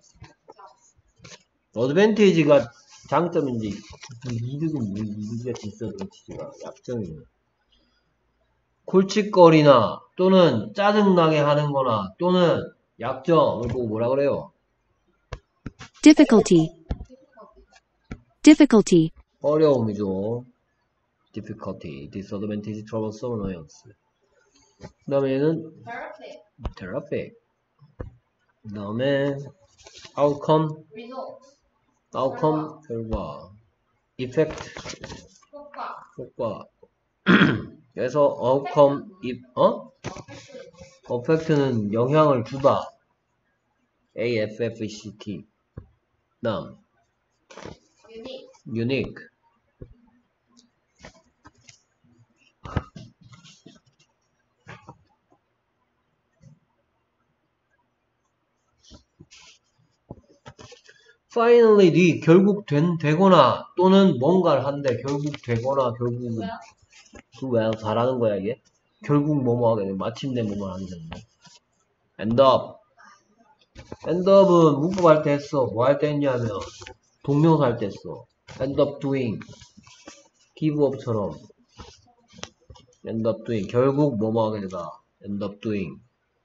어드밴티지가 장점인지 이득은 뭐 이득이가 디스어드밴티지가 약점이에요. 골칫거리나 또는 짜증나게 하는 거나 또는 약점을 보고 뭐라 그래요?
difficulty, difficulty,
어려움이죠. difficulty, disadvantage, troublesome, annoyance. 그 다음에 얘는
Perfect.
terrific. 그 다음에 outcome,
Result.
outcome 결과, effect
효과.
효과. 그래서 outcome, effect는 영향을 주다. AFFCT. 다음
Unique.
unique. finally, 결국 되거나 또는 뭔가를 한데 결국 되거나 결국은
뭐야?
왜 잘하는 거야 이게? 결국 뭐뭐 하게 돼. 마침내 뭐뭐 하게 되는 거야. end up. end up은 문법 할 때 했어. 뭐 할 때 했냐면 동명사 할 때 했어. end up doing. give up처럼 end up doing. 결국 뭐뭐 하게 되다. end up doing.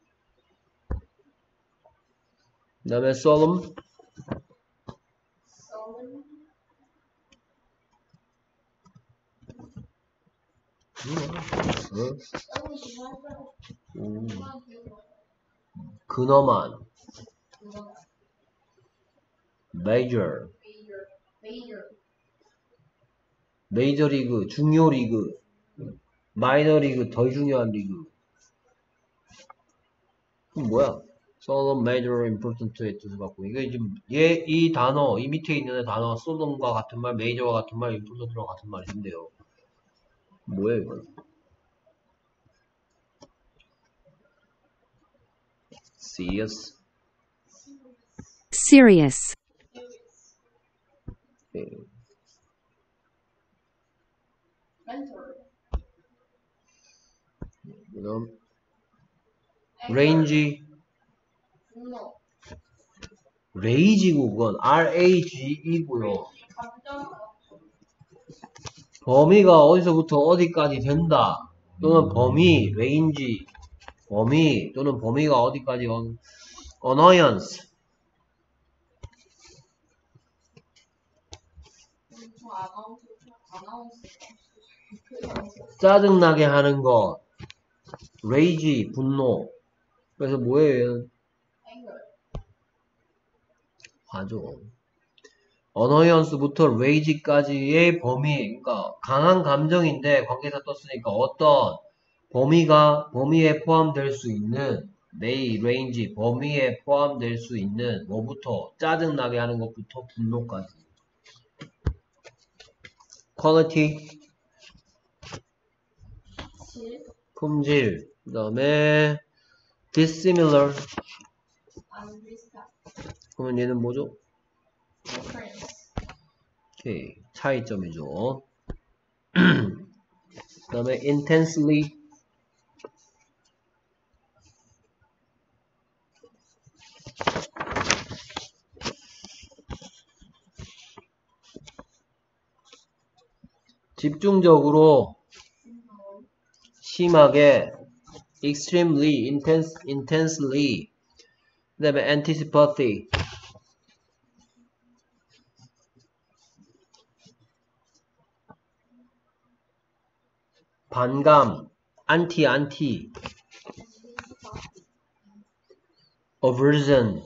그 다음에 solemn. 근엄한. major. 메이저 리그, 중요 리그, 마이너 리그, 더 중요한 리그. 그럼 뭐야? solemn, major, important의 뜻을 갖고 이게 지금 이 단어, 이 밑에 있는 단어 solemn과 같은 말, major과 같은 말, important과 같은 말인데요. 뭐예요 이건? serious.
serious,
그다음 range. rage고 그건 RAGE고요. 범위가 어디서부터 어디까지 된다. 또는 범위, range, 범위 또는 범위가 어디까지 annoyance. 짜증나게 하는 것. rage, 분노. 그래서 뭐예요? 화죠. annoyance부터 rage까지의 범위, 그러니까 강한 감정인데 관계사 떴으니까 어떤 범위에 포함될 수 있는 may, range, 범위에 포함될 수 있는 뭐부터 짜증나게 하는 것부터 분노까지. quality, 품질. 그 다음에 dissimilar. 그러면 얘는 뭐죠? 오케이, 차이점이죠. 그 다음에 intensely. 집중적으로, 심하게, extremely, intensely. 그 다음에 antipathy. 반감, anti, aversion.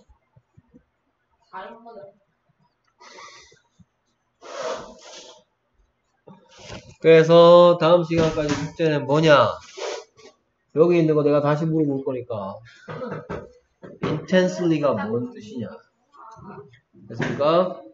그래서 다음 시간까지 숙제는 뭐냐? 여기 있는 거 내가 다시 물어볼 거니까 intensely가 뭔 뜻이냐. 됐습니까?